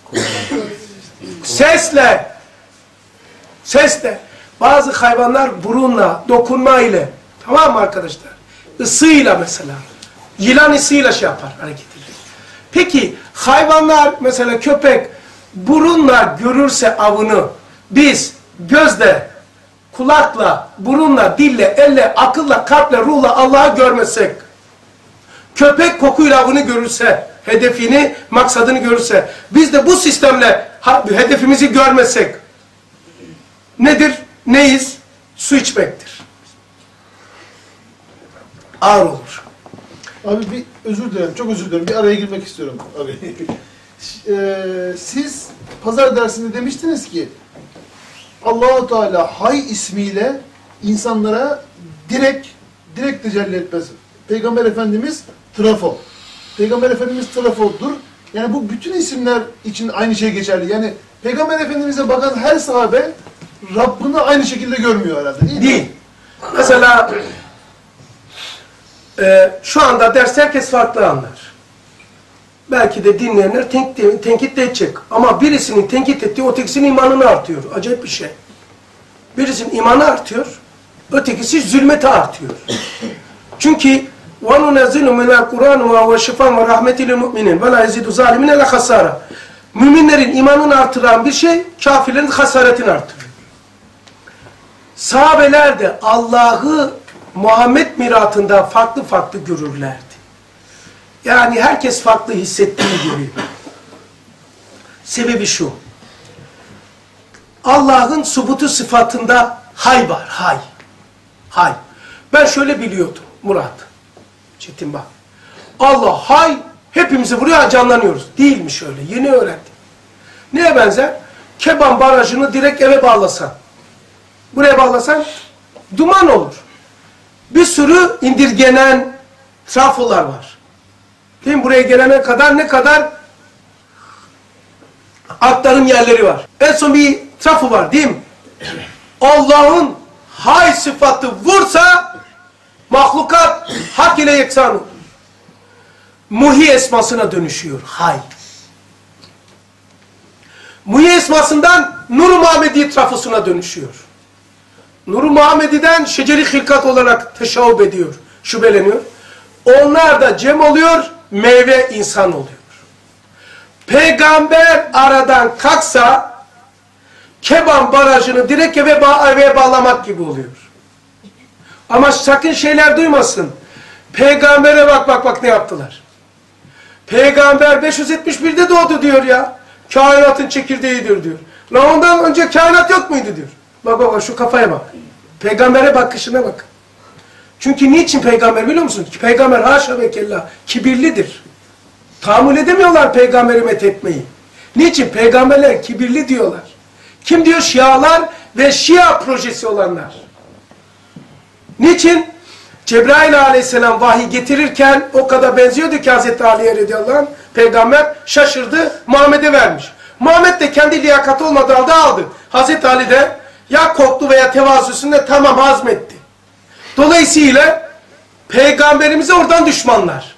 Sesle. Sesle. Bazı hayvanlar burunla, dokunma ile. Tamam mı arkadaşlar? Isıyla mesela. Yılan ısıyla şey yapar, hareket ediyor. Peki hayvanlar mesela köpek burunla görürse avını biz gözle, kulakla, burunla, dille, elle, akılla, kalple, ruhla Allah'ı görmesek, köpek kokuyla avını görürse, hedefini, maksadını görürse, biz de bu sistemle hedefimizi görmesek, nedir? Neyiz? Su içmektir. Ağır olur. Abi bir özür dilerim, çok özür dilerim. Bir araya girmek istiyorum abi. Siz pazar dersinde demiştiniz ki Allah-u Teala Hay ismiyle insanlara direkt tecelli etmez. Peygamber Efendimiz trafo. Peygamber Efendimiz trafodur. Yani bu bütün isimler için aynı şey geçerli. Yani Peygamber Efendimiz'e bakan her sahabe Rabbini aynı şekilde görmüyor herhalde değil mi? Değil. Mesela şu anda ders herkes farklı anlar. Belki de dinleyenler tenkit de edecek. Ama birisinin tenkit ettiği ötekisinin imanını artıyor. Acayip bir şey. Birisinin imanı artıyor, ötekisi zulmeti artıyor. Çünkü وَنُنَزِّلُ مِنَا الْقُرْآنُ وَهُوَ شِفَانٌ وَرَحْمَةٌ لِلْمُؤْمِنِينَ وَلَا يَزِيدُ ظَالِمِينَ إِلَّا خَسَارًا. Müminlerin imanını artıran bir şey, kafirlerin hasaretini artırıyor. Sahabeler de Allah'ı Muhammed miratında farklı farklı görürlerdi. Yani herkes farklı hissettiği gibi. Sebebi şu. Allah'ın subutu sıfatında hay var, hay. Hay. Ben şöyle biliyordum Murat. Çetin bak. Allah hay, hepimizi buraya canlanıyoruz. Değilmiş öyle, yeni öğrendim. Neye benzer? Keban barajını direkt eve bağlasan. Buraya bağlasan duman olur. Bir sürü indirgenen trafolar var. Değil mi? Buraya gelene kadar ne kadar aktarım yerleri var. En son bir trafo var değil mi? Allah'ın hay sıfatı vursa mahlukat hak ile yeksan olur. Muhi esmasına dönüşüyor. Hay. Muhi esmasından Nur-u Muhammedi trafosuna dönüşüyor. Nur-u Muhammedi'den şeceri hilkat olarak teşavvub ediyor, şüpheleniyor. Onlar da cem oluyor, meyve insan oluyor. Peygamber aradan kalksa, Keban barajını direkt eve bağlamak gibi oluyor. Ama sakın şeyler duymasın. Peygambere bak ne yaptılar. Peygamber 571'de doğdu diyor ya. Kainatın çekirdeğidir diyor. La ondan önce kainat yok muydu diyor. Bak şu kafaya bak. Peygambere bakışına bak. Çünkü niçin peygamber biliyor musun? Peygamber haşa ve kella kibirlidir. Tahammül edemiyorlar peygamberi methetmeyi. Niçin? Peygamberler kibirli diyorlar. Kim diyor? Şialar ve Şia projesi olanlar. Niçin? Cebrail aleyhisselam vahiy getirirken o kadar benziyordu ki Hazreti Ali'ye radıyallahu anh, peygamber şaşırdı, Muhammed'e vermiş. Muhammed de kendi liyakati olmadığı halde aldı. Hazreti Ali de ya korktu veya tevazusunda tamam hazmetti. Dolayısıyla peygamberimize oradan düşmanlar.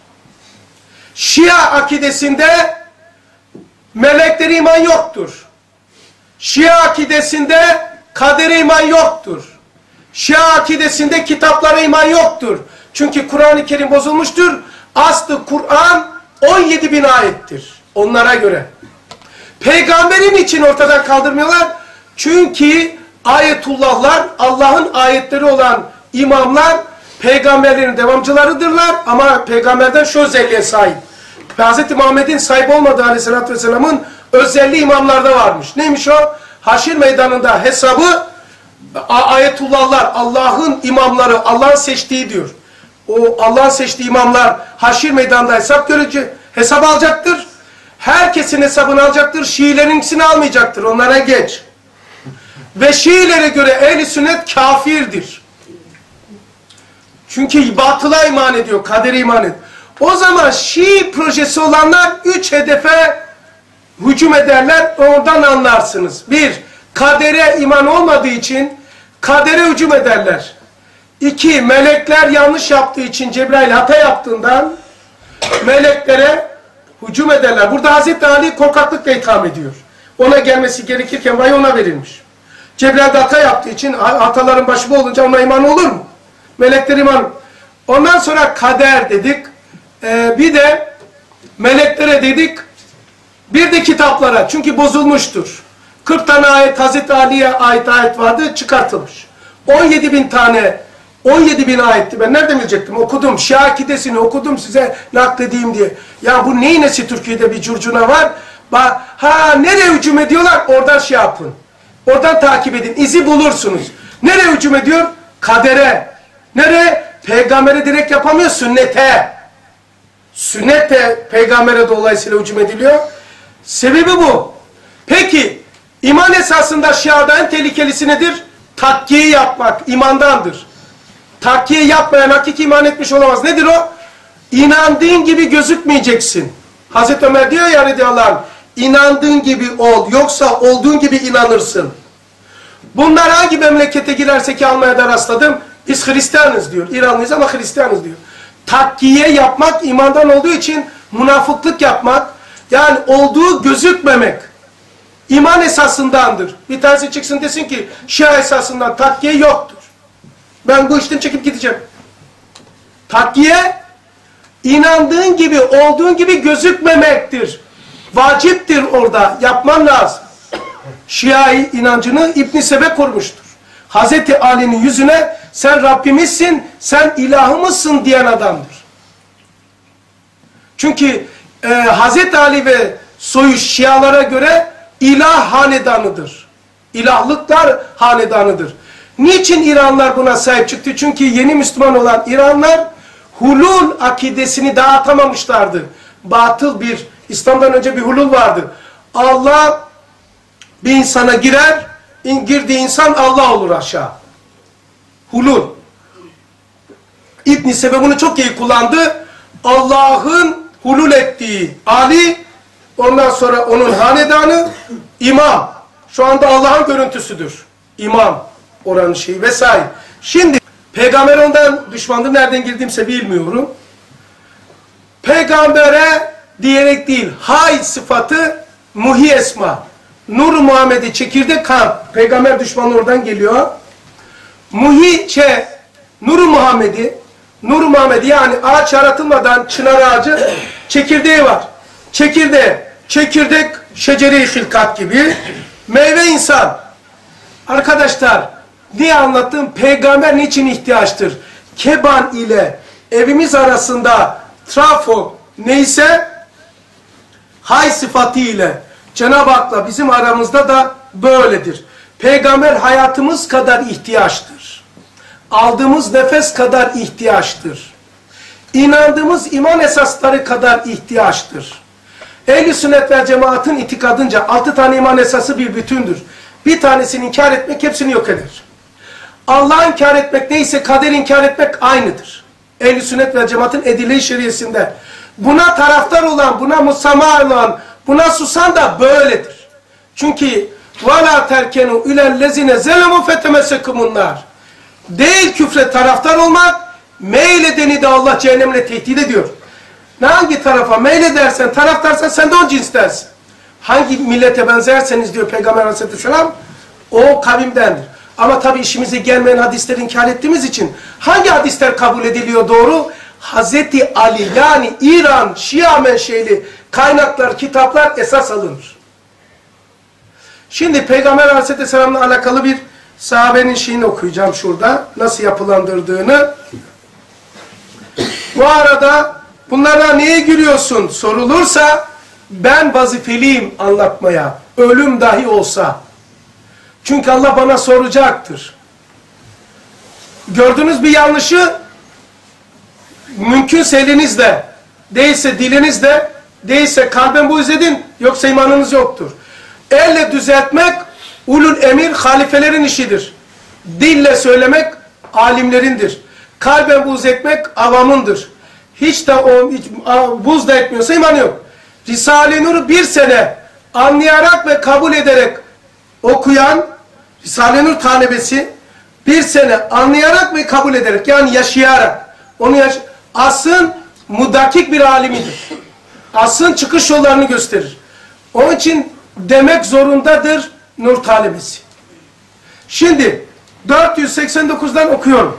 Şia akidesinde melekleri iman yoktur. Şia akidesinde kadere iman yoktur. Şia akidesinde kitaplara iman yoktur. Çünkü Kur'an-ı Kerim bozulmuştur. Aslı Kur'an 17.000 ayettir. Onlara göre. Peygamberin için ortadan kaldırmıyorlar. Çünkü ayetullahlar, Allah'ın ayetleri olan imamlar, peygamberlerin devamcılarıdırlar. Ama peygamberden şu özelliğe sahip. Hz. Muhammed'in sahip olmadığı aleyhissalatü vesselamın özelliği imamlarda varmış. Neymiş o? Haşir meydanında hesabı ayetullahlar, Allah'ın imamları, Allah'ın seçtiği diyor. O Allah'ın seçtiği imamlar haşir meydanında hesap görücü, hesap alacaktır. Herkesin hesabını alacaktır. Şiilerinkisini almayacaktır. Onlara geç. Ve Şiilere göre ehl-i sünnet kafirdir. Çünkü batıla iman ediyor, kadere iman ediyor. O zaman Şii projesi olanlar 3 hedefe hücum ederler. Oradan anlarsınız. 1. Kadere iman olmadığı için kadere hücum ederler. 2. Melekler yanlış yaptığı için Cebrail hata yaptığından meleklere hücum ederler. Burada Hazreti Ali korkaklıkla itham ediyor. Ona gelmesi gerekirken vahiy ona verilmiş. Cebrail de hata yaptığı için hataların başıma olunca ona iman olur mu? Melekler iman. Ondan sonra kader dedik. Bir de meleklere dedik. Bir de kitaplara. Çünkü bozulmuştur. 40 tane ayet Hazreti Ali'ye ait ayet vardı. Çıkartılmış. 17.000 tane 17.000 ayetti. Ben nereden bilecektim? Okudum. Şia akidesini okudum size nakledeyim diye. Ya bu neyin nesi Türkiye'de bir curcuna var? Nereye hücum ediyorlar? Oradan şey yapın. Oradan takip edin. İzi bulursunuz. Nereye hücum ediyor? Kadere. Nereye? Peygambere direkt yapamıyor. Sünnete. Sünnet de peygambere dolayısıyla hücum ediliyor. Sebebi bu. Peki iman esasında Şia'da en tehlikelisi nedir? Takkiye yapmak imandandır. Takkiye yapmayan hakiki iman etmiş olamaz. Nedir o? İnandığın gibi gözükmeyeceksin. Hazreti Ömer diyor ya radıyallahu anh, inandığın gibi ol, yoksa olduğun gibi inanırsın. Bunlar hangi memlekete girerse ki Almanya'da rastladım, biz Hristiyanız diyor. İranlıyız ama Hristiyanız diyor. Takkiye yapmak imandan olduğu için münafıklık yapmak, yani olduğu gözükmemek iman esasındandır. Bir tanesi çıksın desin ki Şia esasından takkiye yoktur. Ben bu işten çekip gideceğim. Takkiye inandığın gibi, olduğun gibi gözükmemektir. Vaciptir orada. Yapman lazım. Şia inancını İbn-i Sebe kurmuştur. Hazreti Ali'nin yüzüne sen Rabbimizsin, sen ilahımızsın diyen adamdır. Çünkü Hazreti Ali ve soyu Şialara göre ilah hanedanıdır. İlahlıklar hanedanıdır. Niçin İranlılar buna sahip çıktı? Çünkü yeni Müslüman olan İranlılar hulul akidesini dağıtamamışlardı. Batıl bir, İslam'dan önce bir hulul vardı. Allah bir insana girer, girdiği insan Allah olur aşağı. Hulul. İbn-i Sebe bunu çok iyi kullandı. Allah'ın hulul ettiği Ali, Ondan sonra onun hanedanı, imam. Şu anda Allah'ın görüntüsüdür. İmam oranın şeyi vesaire. Şimdi peygamber ondan düşmandır. Nereden girdiğimse bilmiyorum. Peygambere diyerek değil, hay sıfatı muhi esma. Nur-u Muhammed'i çekirdek kan. Peygamber düşmanı oradan geliyor. Muhi Nur-u Muhammed'i yani ağaç yaratılmadan çınar ağacı çekirdeği var. Çekirdek şecere-i hilkat gibi. Meyve insan. Arkadaşlar niye anlattım? Peygamber niçin ihtiyaçtır? Keban ile evimiz arasında trafo neyse hay sıfatı ile Cenab-ı Hak'la bizim aramızda da böyledir. Peygamber hayatımız kadar ihtiyaçtır. Aldığımız nefes kadar ihtiyaçtır. İnandığımız iman esasları kadar ihtiyaçtır. Ehl-i sünnet ve cemaatın itikadınca 6 tane iman esası bir bütündür. Bir tanesini inkar etmek hepsini yok eder. Allah'ı inkar etmek neyse kader inkar etmek aynıdır. Ehl-i sünnet ve cemaatın edile-i şeriyesinde. Buna taraftar olan, buna musama olan, buna susan da böyledir. Çünkü وَلَا تَرْكَنُوا اُلَى الَّذِينَ زَلَمُوا فَتَمَسَّكُمُ النَّارِ Değil küfre taraftar olmak, meyledeni de Allah cehennemle tehdit ediyor. Hangi tarafa meyledersen, taraftarsan sen de o cinstensin. Hangi millete benzerseniz diyor Peygamber Aleyhisselam, o kavimdendir. Ama tabi işimize gelmeyen hadisleri inkar ettiğimiz için hangi hadisler kabul ediliyor doğru? Hazreti Ali yani İran, Şia menşeli kaynaklar, kitaplar esas alınır. Şimdi Peygamber Aleyhisselam'la alakalı bir sahabenin şeyini okuyacağım şurada. Nasıl yapılandırdığını. Bu arada bunlara niye gülüyorsun sorulursa ben vazifeliyim anlatmaya. Ölüm dahi olsa. Çünkü Allah bana soracaktır. Gördüğünüz bir yanlışı mümkünse elinizle, değilse dilinizle, değilse kalben buğz edin, yoksa imanınız yoktur. Elle düzeltmek ulul emir halifelerin işidir. Dille söylemek alimlerindir. Kalben buğz etmek avamındır. Hiç de buğz da etmiyorsa iman yok. Risale-i Nur'u bir sene anlayarak ve kabul ederek okuyan Risale-i Nur talebesi bir sene anlayarak ve kabul ederek yani yaşayarak onu asrın mudakik bir alimidir. Asrın çıkış yollarını gösterir. Onun için demek zorundadır Nur talebesi. Şimdi 489'dan okuyorum.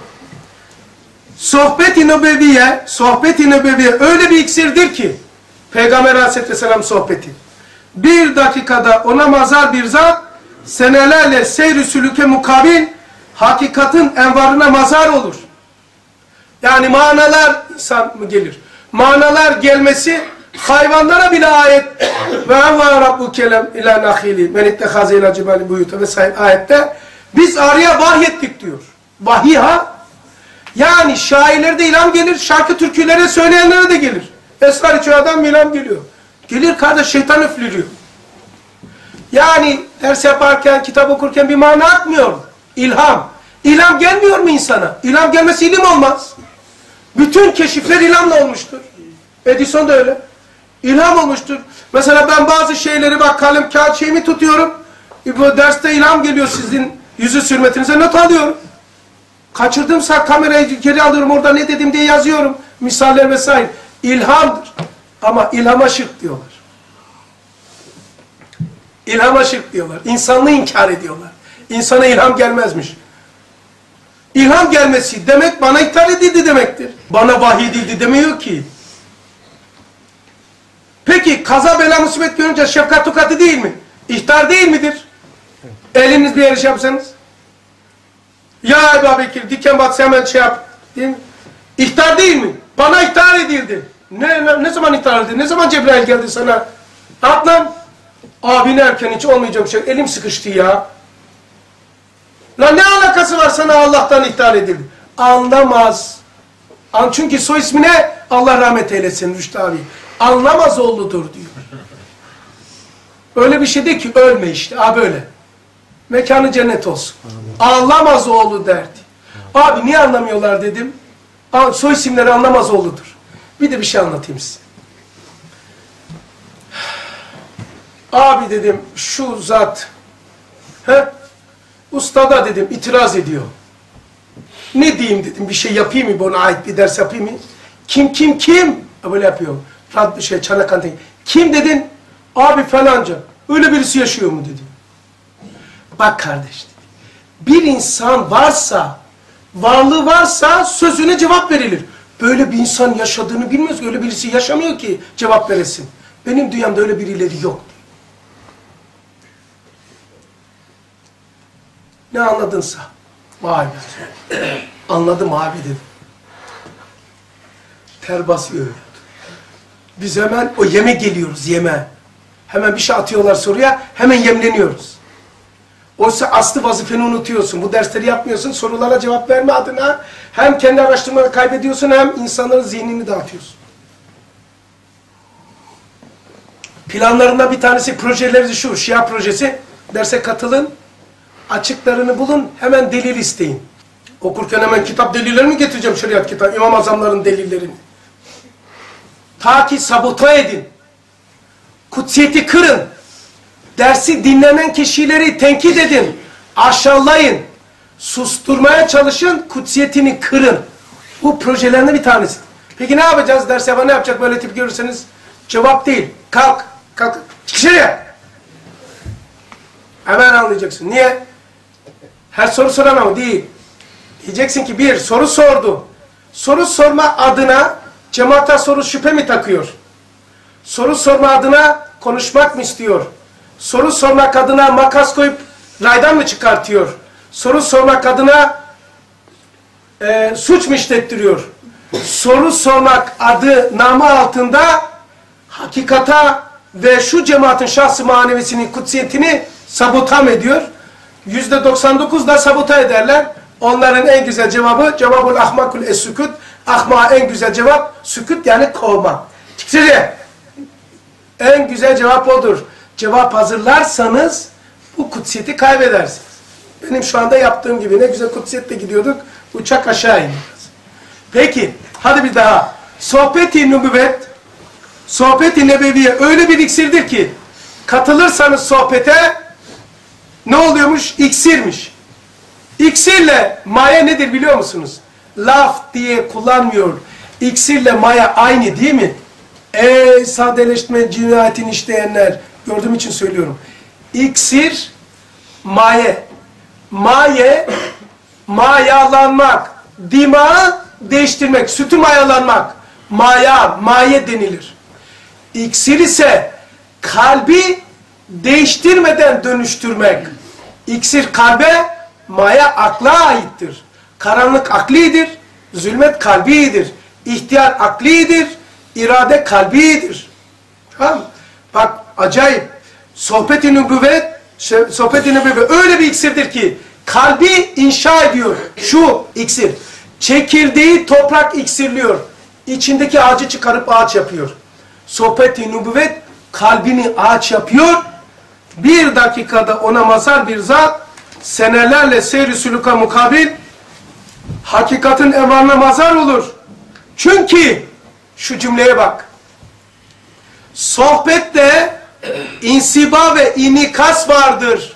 Sohbet-i Nübevviye öyle bir iksirdir ki Peygamber Aleyhisselam sohbeti. Bir dakikada ona mazar bir zat senelerle seyr-i sülüke mukabil hakikatin envarına mazar olur. Yani manalar insan mı gelir? Manalar gelmesi hayvanlara bile ayet ve enva rabbukelem ila nahili men ittehaze ila cibali buyuta vesaire ayette biz araya vahyettik diyor. Vahiy ha? Yani şairlerde ilham gelir, şarkı türkülere söyleyenlere de gelir. Esrar içi adam ilham geliyor. Gelir kardeş şeytan üflüyor. Yani ders yaparken, kitap okurken bir mana atmıyor. İlham. İlham gelmiyor mu insana? İlham gelmesi ilim olmaz. Bütün keşifler ilhamla olmuştur. Edison da öyle. İlham olmuştur. Mesela ben bazı şeyleri bak kalem kağıt şeyimi tutuyorum. Bu derste ilham geliyor sizin yüzü sürmetinize not alıyorum. Kaçırdımsa kamerayı geri alıyorum orada ne dedim diye yazıyorum. Misaller vesaire. İlhamdır. Ama ilhama şirk diyorlar. İlhama şirk diyorlar. İnsanlığı inkar ediyorlar. İnsana ilham gelmezmiş. İlham gelmesi demek bana ithal edildi demektir. Bana vahiy edildi demiyor ki. Peki kaza bela musibet görünce şefkat tukatı değil mi? İhtar değil midir? Eliniz bir yarış yapsanız. Ya Ebu Bekir diken batsa hemen şey yap. Değil mi? İhtar değil mi? Bana ihtar edildi. Ne zaman ihtar edildi? Ne zaman Cebrail geldi sana? Adnan abine erken hiç olmayacak şey. Elim sıkıştı ya. Lan ne alakası var sana Allah'tan ihtar edildi? Anlamaz. Çünkü soy ismine Allah rahmet eylesin Rüştü abi. Anlamaz oğludur diyor. Öyle bir şey değil ki ölme işte. Ha böyle. Mekanı cennet olsun. Anlamaz oğlu derdi. Abi niye anlamıyorlar dedim. Soy isimleri anlamaz oğludur. Bir de bir şey anlatayım size. abi dedim şu zat ustada dedim itiraz ediyor. Ne diyeyim dedim, bir şey yapayım mı, buna ait bir ders yapayım mı? Kim? Böyle yapıyor. Çanakkale. Kim dedin? Abi falanca. Öyle birisi yaşıyor mu dedi. Bak kardeş dedi. Bir insan varsa, varlığı varsa sözüne cevap verilir. Böyle bir insan yaşadığını bilmiyoruz. Öyle birisi yaşamıyor ki cevap veresin. Benim dünyamda öyle birileri yok. Ne anladınsa. Vay be. Anladım abi dedim. Ter basıyor. Biz hemen o yeme geliyoruz, yeme. Hemen bir şey atıyorlar soruya, hemen yemleniyoruz. Oysa aslı vazifeni unutuyorsun. Bu dersleri yapmıyorsun, sorulara cevap verme adına hem kendi araştırmanı kaybediyorsun hem insanların zihnini dağıtıyorsun. Planlarında bir tanesi, projeleri şu, Şia projesi. Derse katılın, açıklarını bulun, hemen delil isteyin. Okurken hemen kitap delillerini getireceğim, şeriat kitap, İmam Azamların delillerini. Ta ki sabote edin. Kutsiyeti kırın. Dersi dinlenen kişileri tenkit edin. Aşağılayın. Susturmaya çalışın, kutsiyetini kırın. Bu projelerinde bir tanesi. Peki ne yapacağız? Ders yapan ne yapacak böyle tip görürseniz? Cevap değil. Kalk. Çık dışarıya. Hemen anlayacaksın. Niye? Her soru soran ama değil. Diyeceksin ki bir, soru sordu. Soru sorma adına cemaate soru şüphe mi takıyor? Soru sorma adına konuşmak mı istiyor? Soru sormak adına makas koyup raydan mı çıkartıyor? Soru sormak adına suç mu işlettiriyor? Soru sormak adı namı altında hakikata ve şu cemaatin şahsı manevisinin kutsiyetini sabotam ediyor. %99 da sabote ederler. Onların en güzel cevabı cevabul ahmakul es-sükut. Ahmağa en güzel cevap sükut, yani kovma. Çıksana. En güzel cevap odur. Cevap hazırlarsanız bu kutsiyeti kaybedersiniz. Benim şu anda yaptığım gibi ne güzel kutsiyetle gidiyorduk. Uçak aşağı indi. Peki hadi bir daha. Sohbet-i nübüvvet, sohbet-i nebeviye öyle bir iksirdir ki katılırsanız sohbete ne oluyormuş? İksirmiş. İksirle maya nedir biliyor musunuz? Laf diye kullanmıyor. İksirle maya aynı değil mi? Ey sadeleşme cinayetini işleyenler. Gördüğüm için söylüyorum. İksir, maye. Maye, mayalanmak. Dimağı değiştirmek. Sütü mayalanmak. Maye denilir. İksir ise kalbi değiştirmeden dönüştürmek. İksir kalbe, maya akla aittir. Karanlık aklidir, zulmet kalbidir. İhtiyar aklidir, irade kalbidir. Tamam. Bak acayip. Sohbet-i nübüvvet öyle bir iksirdir ki kalbi inşa ediyor. Şu iksir. Çekirdeği toprak iksirliyor. İçindeki ağacı çıkarıp ağaç yapıyor. Sohbet-i nübüvvet kalbini ağaç yapıyor. Bir dakikada ona mazhar bir zat senelerle seyr-i sülüka mukabil hakikatin evarına mazhar olur. Çünkü şu cümleye bak. Sohbette insiba ve inikas vardır.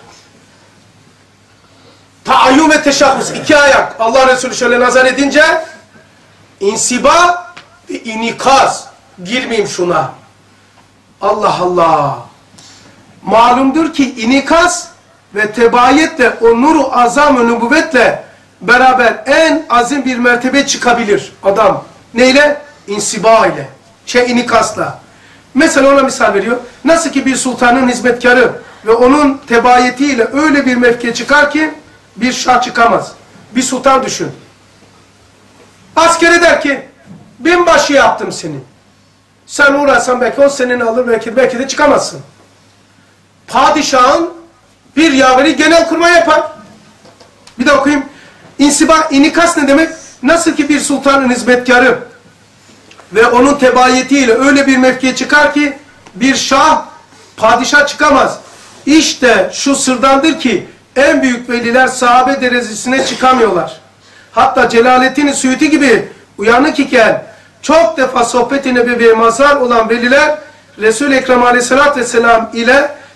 Taayyün ve teşahhus. İki ayak. Allah Resulü şöyle nazar edince insiba ve inikas. Girmeyeyim şuna. Allah Allah. Malumdur ki inikas ve tebayetle o nur-u azam-ı nübüvvetle beraber en azim bir mertebe çıkabilir adam. Neyle? İnsiba ile. İnikasla. Mesela ona misal veriyor. Nasıl ki bir sultanın hizmetkarı ve onun tebayetiyle öyle bir mevkiye çıkar ki bir şah çıkamaz. Bir sultan düşün. Askere der ki binbaşı yaptım seni. Sen uğraşsan belki o seneni alır, belki de çıkamazsın. Padişahın bir yaveri genelkurmay yapar. Bir de okuyayım. İnsiba, inikas ne demek? Nasıl ki bir sultanın hizmetkarı ve onun tebayetiyle öyle bir mevkiye çıkar ki bir şah, padişah çıkamaz. İşte şu sırdandır ki en büyük veliler sahabe derecesine çıkamıyorlar. Hatta Celaleddin Suyuti gibi uyanık iken çok defa sohbet-i nebeviye mazhar olan veliler Resul-i Ekrem Aleyhisselatü Vesselam ile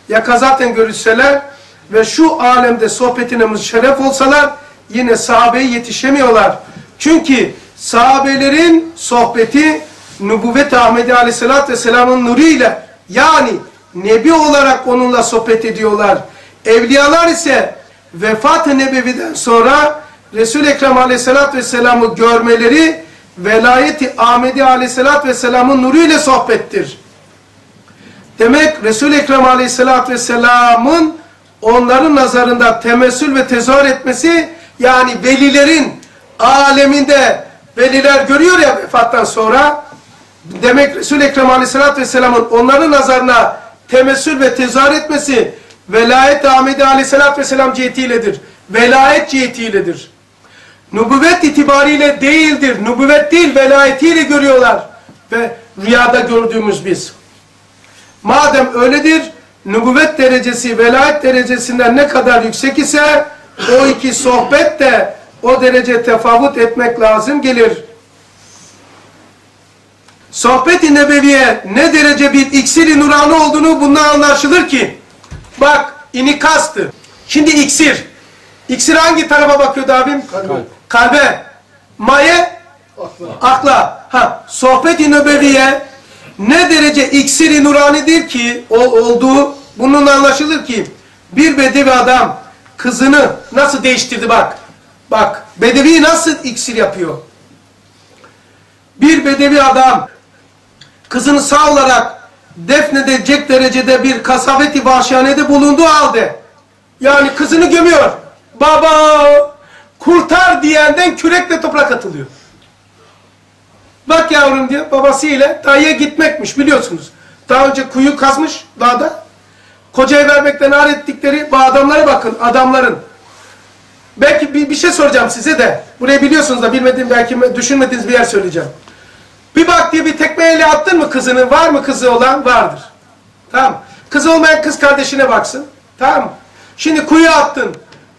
yakazaten görüşseler ve şu alemde sohbetine müşerref olsalar yine sahabeye yetişemiyorlar. Çünkü sahabelerin sohbeti nübüvvet-i Ahmedi Aleyhisselatü Vesselam'ın nuruyla, yani Nebi olarak onunla sohbet ediyorlar. Evliyalar ise vefat-ı nebeviden sonra Resul-i Ekrem Aleyhisselatü Vesselam'ı görmeleri velayet-i Ahmedi Aleyhisselatü Vesselam'ın nuruyla sohbettir. Demek Resul-i Ekrem Aleyhisselatü Vesselam'ın onların nazarında temessül ve tezahür etmesi, yani velilerin aleminde veliler görüyor ya vefattan sonra, demek Resul-i Ekrem Aleyhisselatü Vesselam'ın onların nazarına temessül ve tezahür etmesi velayet-i Ahmedi Aleyhisselatü Vesselam cihetiyledir. Velayet cihetiyledir. Nübüvvet itibariyle değildir. Nübüvvet değil, velayetiyle görüyorlar. Ve rüyada gördüğümüz biz. Madem öyledir, nübüvvet derecesi velayet derecesinden ne kadar yüksek ise o iki sohbet de o derece tefavut etmek lazım gelir. Sohbet-i nebeviye ne derece bir iksir-i nurani olduğunu bundan anlaşılır ki, bak inikastı. Şimdi iksir. İksir hangi tarafa bakıyordu abim? Kalbe. Kalbe. Maye? Akla. Ha, sohbet-i nebeviye ne derece iksir-i nuranidir ki olduğu bunun anlaşılır ki bir bedevi adam kızını nasıl değiştirdi bak. Bak bedevi nasıl iksir yapıyor. Bir bedevi adam kızını sağ olarak defnedecek derecede bir kasaveti vahşihanede bulunduğu halde, yani kızını gömüyor. Baba kurtar diyenden kürekle toprak atılıyor. Bak yavrum diyor, babasıyla dayıya gitmekmiş biliyorsunuz. Daha önce kuyu kazmış dağda. Kocayı vermekten ar ettikleri bu adamlara bakın, adamların. Belki bir şey soracağım size de. Burayı biliyorsunuz da bilmediğim, belki düşünmediğiniz bir yer söyleyeceğim. Bir bak diye bir tekmeyle attın mı kızını? Var mı kızı olan? Vardır. Tamam. Kızı olmayan kız kardeşine baksın. Tamam mı? Şimdi kuyuya attın.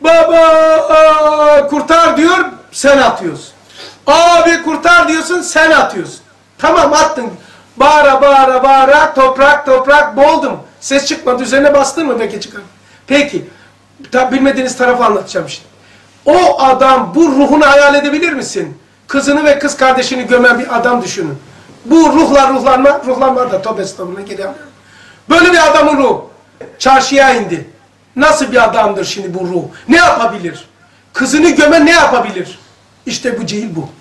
Baba kurtar diyor, sen atıyorsun. Abi kurtar diyorsun, sen atıyorsun. Tamam attın. Bağıra bağıra bağıra toprak boğuldum. Ses çıkmadı, üzerine bastın mı belki çıkar. Peki. Bilmediğiniz tarafı anlatacağım şimdi. O adam, bu ruhunu hayal edebilir misin? Kızını ve kız kardeşini gömen bir adam düşünün. Bu ruhlanma da tövbe estağfurullah gidiyor. Böyle bir adamın ruhu çarşıya indi. Nasıl bir adamdır şimdi bu ruh? Ne yapabilir? Kızını gömen ne yapabilir? İşte bu cehil bu.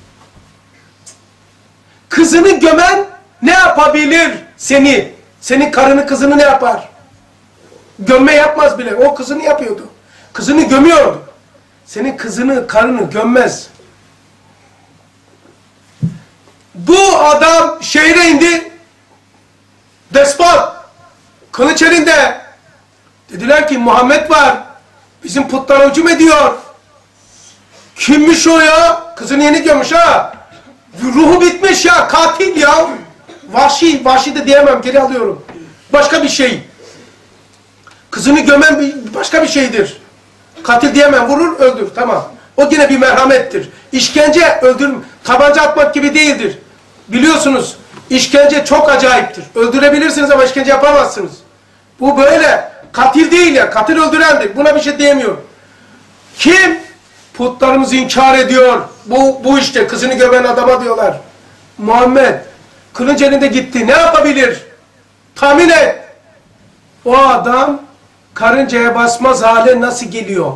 Kızını gömen ne yapabilir seni? Senin karını kızını ne yapar? Gömme yapmaz bile. O kızını yapıyordu. Kızını gömüyordu. Senin kızını, karını gömmez. Bu adam şehre indi. Despot. Kılıç elinde. Dediler ki Muhammed var. Bizim putlara hücum ediyor. Kimmiş o ya? Kızını yeni gömmüş ha. Ruhu bitmiş ya. Katil ya. Vahşi de diyemem. Geri alıyorum. Başka bir şey. Kızını gömen başka bir şeydir. Katil diyemem. Vurur, öldür. Tamam. O yine bir merhamettir. İşkence tabanca atmak gibi değildir. Biliyorsunuz işkence çok acayiptir. Öldürebilirsiniz ama işkence yapamazsınız. Bu böyle. Katil değil ya. Katil öldürendir. Buna bir şey diyemiyorum. Kim? Putlarımızı inkar ediyor. Bu işte kızını gömen adama diyorlar. Muhammed. Kılıç elinde gitti. Ne yapabilir? Tahmin et. O adam karıncaya basmaz hale nasıl geliyor?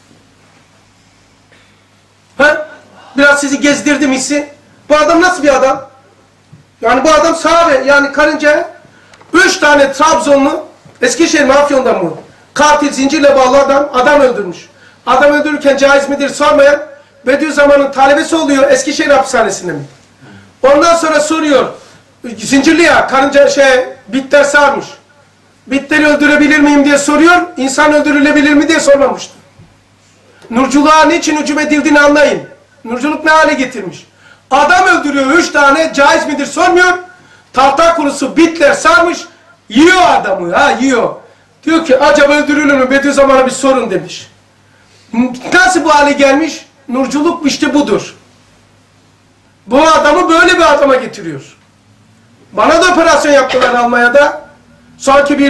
Ha? Biraz sizi gezdirdim hissi. Bu adam nasıl bir adam? Yani bu adam sahabe. Yani karıncaya 3 tane Trabzonlu Eskişehir Mafyon'dan mı? Katil zincirle bağlı adam öldürmüş. Adam öldürürken caiz midir sormayan Bediüzzaman'ın talebesi oluyor Eskişehir hapishanesinde mi? Ondan sonra soruyor. Zincirli ya karınca bitler sarmış. Bitleri öldürebilir miyim diye soruyor. İnsan öldürülebilir mi diye sormamıştı. Nurculuğa niçin hücum edildiğini anlayın. Nurculuk ne hale getirmiş. Adam öldürüyor 3 tane caiz midir sormuyor. Tahta kurusu bitler sarmış. Yiyor adamı yiyor. Diyor ki acaba öldürülür mü Bediüzzaman'a bir sorun demiş. Nasıl bu hale gelmiş? Nurculuk işte budur. Bu adamı böyle bir adama getiriyor. Bana da operasyon yaptılar Almanya'da. Sanki bir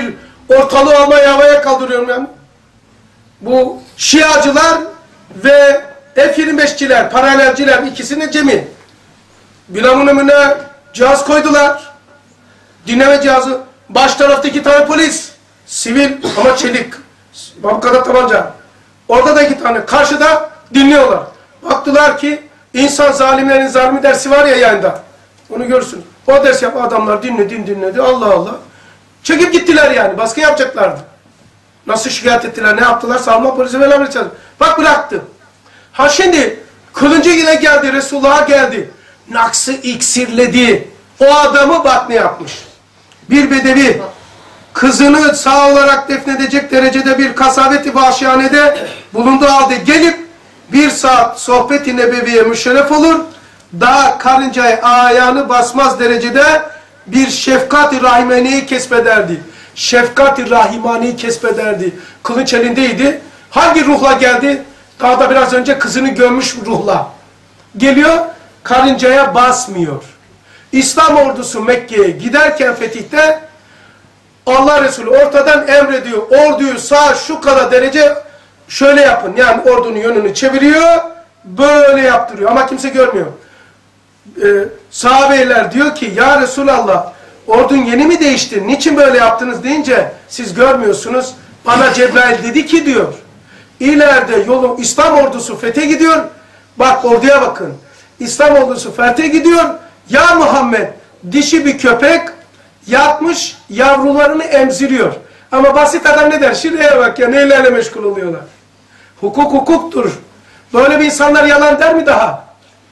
Ortalığı almaya havaya kaldırıyorum yani. Bu Şiacılar ve F-25'çiler, paralelciler ikisini cemi. Bilamın önüne cihaz koydular. Dinleme cihazı. Baş tarafta 2 tane polis. Sivil ama çelik. Bu kadar tabanca. Orada da 2 tane. Karşıda dinliyorlar. Baktılar ki insan zalimlerin zalimi dersi var ya yayında. Onu görürsün. O ders yap adamlar dinledi. Allah Allah. Çekip gittiler yani. Baskı yapacaklardı. Nasıl şikayet ettiler? Ne yaptılar? Savunma polisi beraber çalıştı. Bak bıraktı. Ha şimdi kılıncı yine geldi. Resulullah'a geldi. Naksı iksirledi. O adamı bak ne yapmış. Bir bedevi kızını sağ olarak defnedecek derecede bir kasaveti vahşihanede bulunduğu halde gelip 1 saat sohbet-i nebeviye müşerref olur. Daha karıncaya ayağını basmaz derecede bir şefkat-i rahimaneyi kesbederdi. Şefkat-i rahimaneyi kesbederdi. Kılıç elindeydi. Hangi ruhla geldi? Daha da biraz önce kızını gömmüş ruhla. Geliyor, karıncaya basmıyor. İslam ordusu Mekke'ye giderken fetihte Allah Resulü ortadan emrediyor. Orduyu sağ şu kadar derece şöyle yapın. Yani ordunun yönünü çeviriyor. Böyle yaptırıyor. Ama kimse görmüyor. Sahabeler diyor ki ya Resulallah ordun yeni mi değişti? Niçin böyle yaptınız deyince siz görmüyorsunuz. Bana Cebrail dedi ki diyor. İleride yolu İslam ordusu fethe gidiyor. Bak orduya bakın. İslam ordusu fethe gidiyor. Ya Muhammed dişi bir köpek yatmış yavrularını emziriyor. Ama basit adam ne der? Şuraya bak ya nelerle meşgul oluyorlar. Hukuk hukuktur. Böyle bir insanlar yalan der mi daha?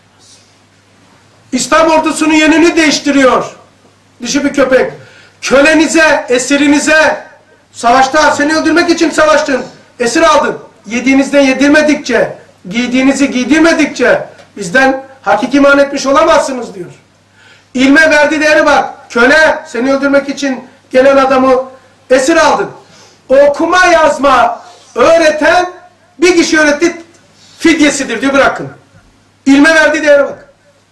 İslam ordusunun yönünü değiştiriyor. Dişi bir köpek. Kölenize, esirinize savaşta seni öldürmek için savaştın. Esir aldın. Yediğinizden yedirmedikçe, giydiğinizi giydirmedikçe bizden hakiki iman etmiş olamazsınız diyor. İlme verdiği değeri bak. Köle seni öldürmek için gelen adamı esir aldın. Okuma yazma öğreten bir kişi öğretti fidyesidir diyor bırakın. İlme verdiği değeri bak.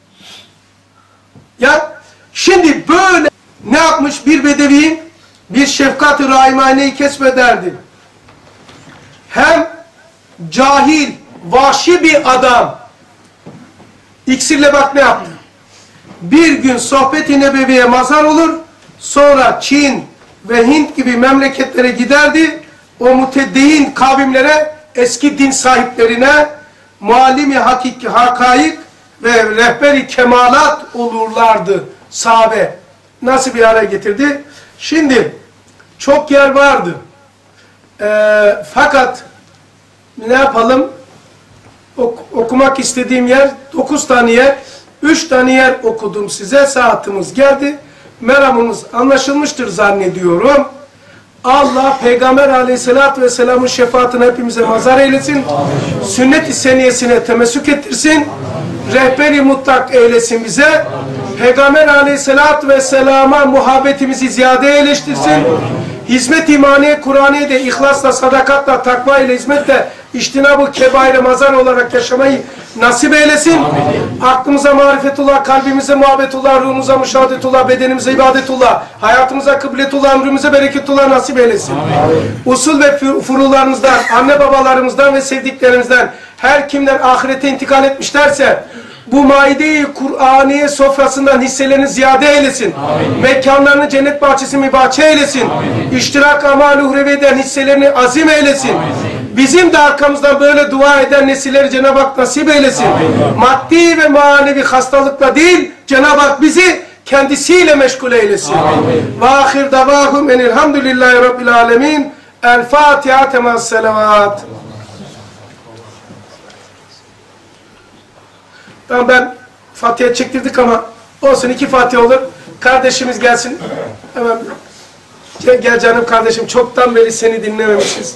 Ya şimdi böyle ne yapmış bir bedevi bir şefkat-ı rahimaneyi kesbederdi. Hem cahil, vahşi bir adam iksirle bak ne yaptı. Bir gün sohbet-i nebeviye mazhar olur, sonra Çin ve Hint gibi memleketlere giderdi, o muteddeyin kavimlere, eski din sahiplerine muallimi hakiki hakaik ve rehberi kemalat olurlardı sahabe. Nasıl bir araya getirdi? Şimdi çok yer vardı. Fakat ne yapalım? Okumak istediğim yer 9 tane yer. 3 tane yer okudum size. Saatimiz geldi. Meramımız anlaşılmıştır zannediyorum. Allah Peygamber aleyhissalatü vesselamın şefaatine hepimize mazhar eylesin. Sünnet-i seniyesine temessük ettirsin. Rehberi mutlak eylesin bize. Peygamber aleyhissalatü vesselama muhabbetimizi ziyade eyleştirsin. Hizmet-i imaniye, Kur'an'ı de ihlasla, sadakatla, takva ile hizmetle İçtinab-ı kebaire mazhar olarak yaşamayı nasip eylesin. Amin. Aklımıza marifetullah, kalbimize muhabbetullah, ruhumuza müşahadetullah, bedenimize ibadetullah, hayatımıza kıbletullah, ömrümüze bereketullah nasip eylesin. Amin. Usul ve furularımızdan, anne babalarımızdan ve sevdiklerimizden her kimler ahirete intikal etmişlerse bu maide-i Kur'aniye sofrasından hisselerini ziyade eylesin. Amin. Mekanlarını cennet bahçesi mübahçe eylesin. Amin. İştirak amal-i uhreviyeden hisselerini azim eylesin. Amin. Bizim de arkamızdan böyle dua eden nesilleri Cenab-ı Hak nasip eylesin. Amin. Maddi ve manevi hastalıkla değil, Cenab-ı Hak bizi kendisiyle meşgul eylesin. Amin. Ve ahir davahum enilhamdülillahi rabbil alemin. El Fatiha temas selavat. Tamam ben Fatiha çektirdik ama olsun 2 Fatiha olur. Kardeşimiz gelsin. Hemen gel canım kardeşim çoktan beri seni dinlememişiz.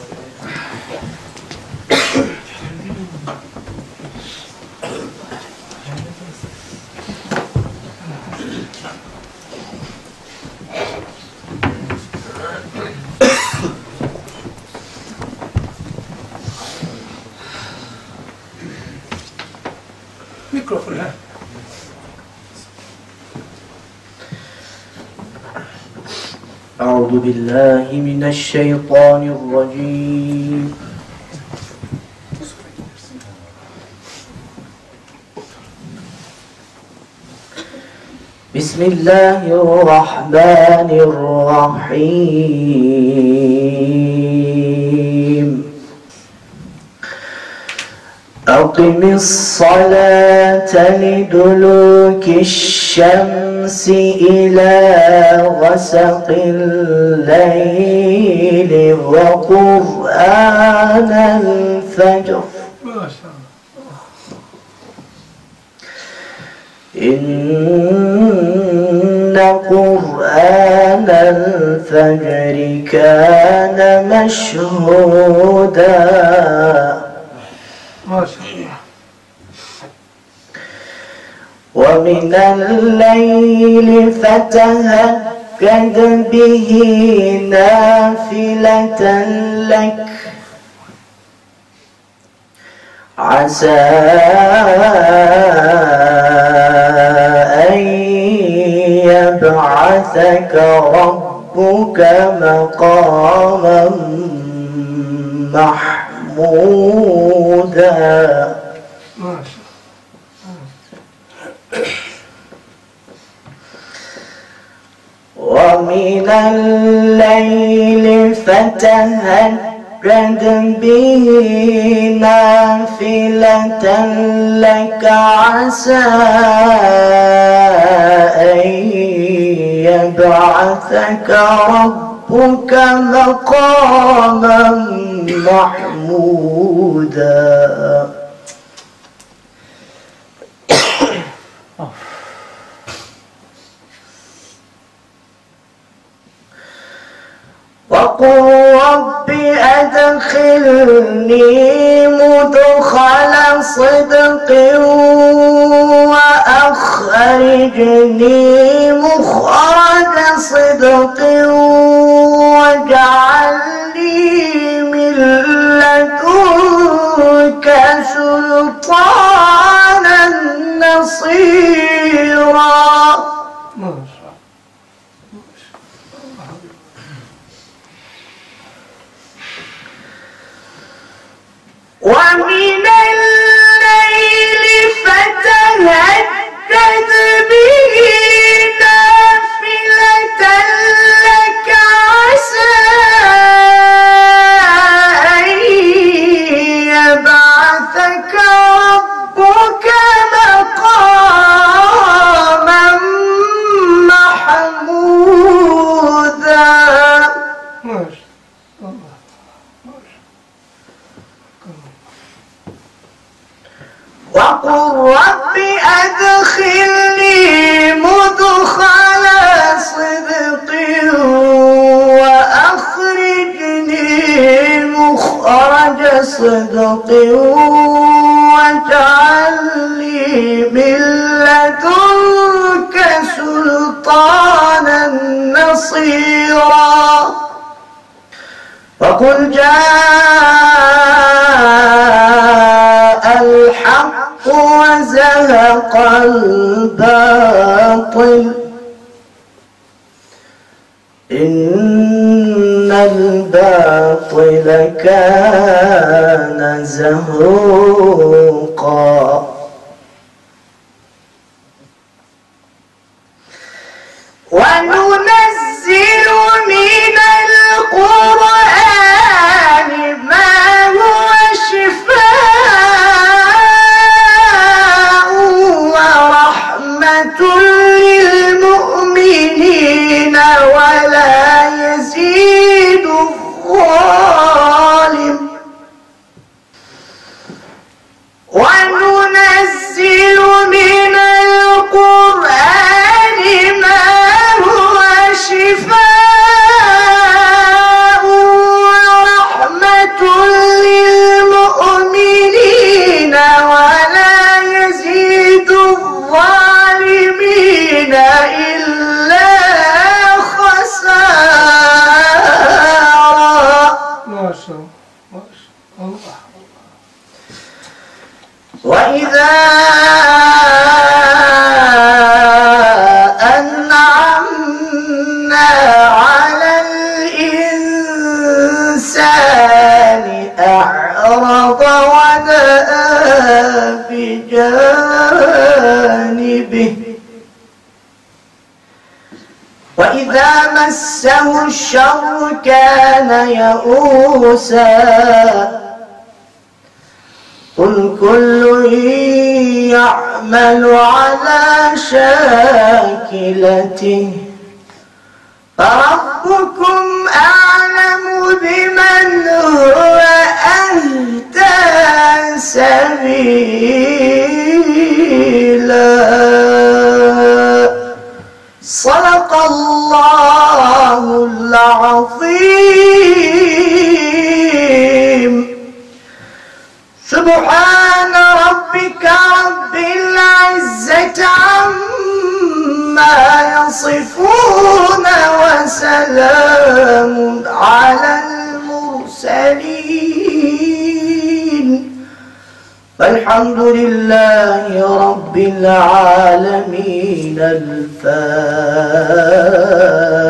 Mikrofon ha. أعوذ بالله من الشيطان الرجيم. بسم الله الرحمن الرحيم. أقم الصلاة لدلوك الشمس إلى غسق الليل وقرآن الفجر إن قرآن الفجر كان مشهودا ما شاء الله. ومن الليل فتهجد به نافلة لك عسى أن يبعثك ربك مقاما محمودا. ما شاء ومن الليل فتهجد به نافلة لك عسى أن يبعثك ربك مقاما محمودا. وقل رب أدخلني مدخل صدق وأخرجني مخرج صدق واجعل لي من لدنك سلطانا نصيرا. ومن الليل فتهجد به نافلة لك عسى أن يبعثك ربك مقاما محمودا. وقل رب أدخلني مدخل صدق وأخرجني مخرج صدق واجعل لي من لدنك سلطانا نصيرا. وقل جاء الحق وزهق الباطل إن الباطل كان زهوقا. وننزل من القرآن ما هو شفاء ورحمة للمؤمنين ولا يزيد الظالم. وننزل من القرآن ما هو به وإذا مسه الشر كان يئوسا قل كل يعمل على شاكلته فربكم أعلم بمن هو أهدى سبيلا. صدق الله العظيم. سبحان ربك رب العزة عما يصفون وسلام على المرسلين والحمد لله رب العالمين. الفاتحة.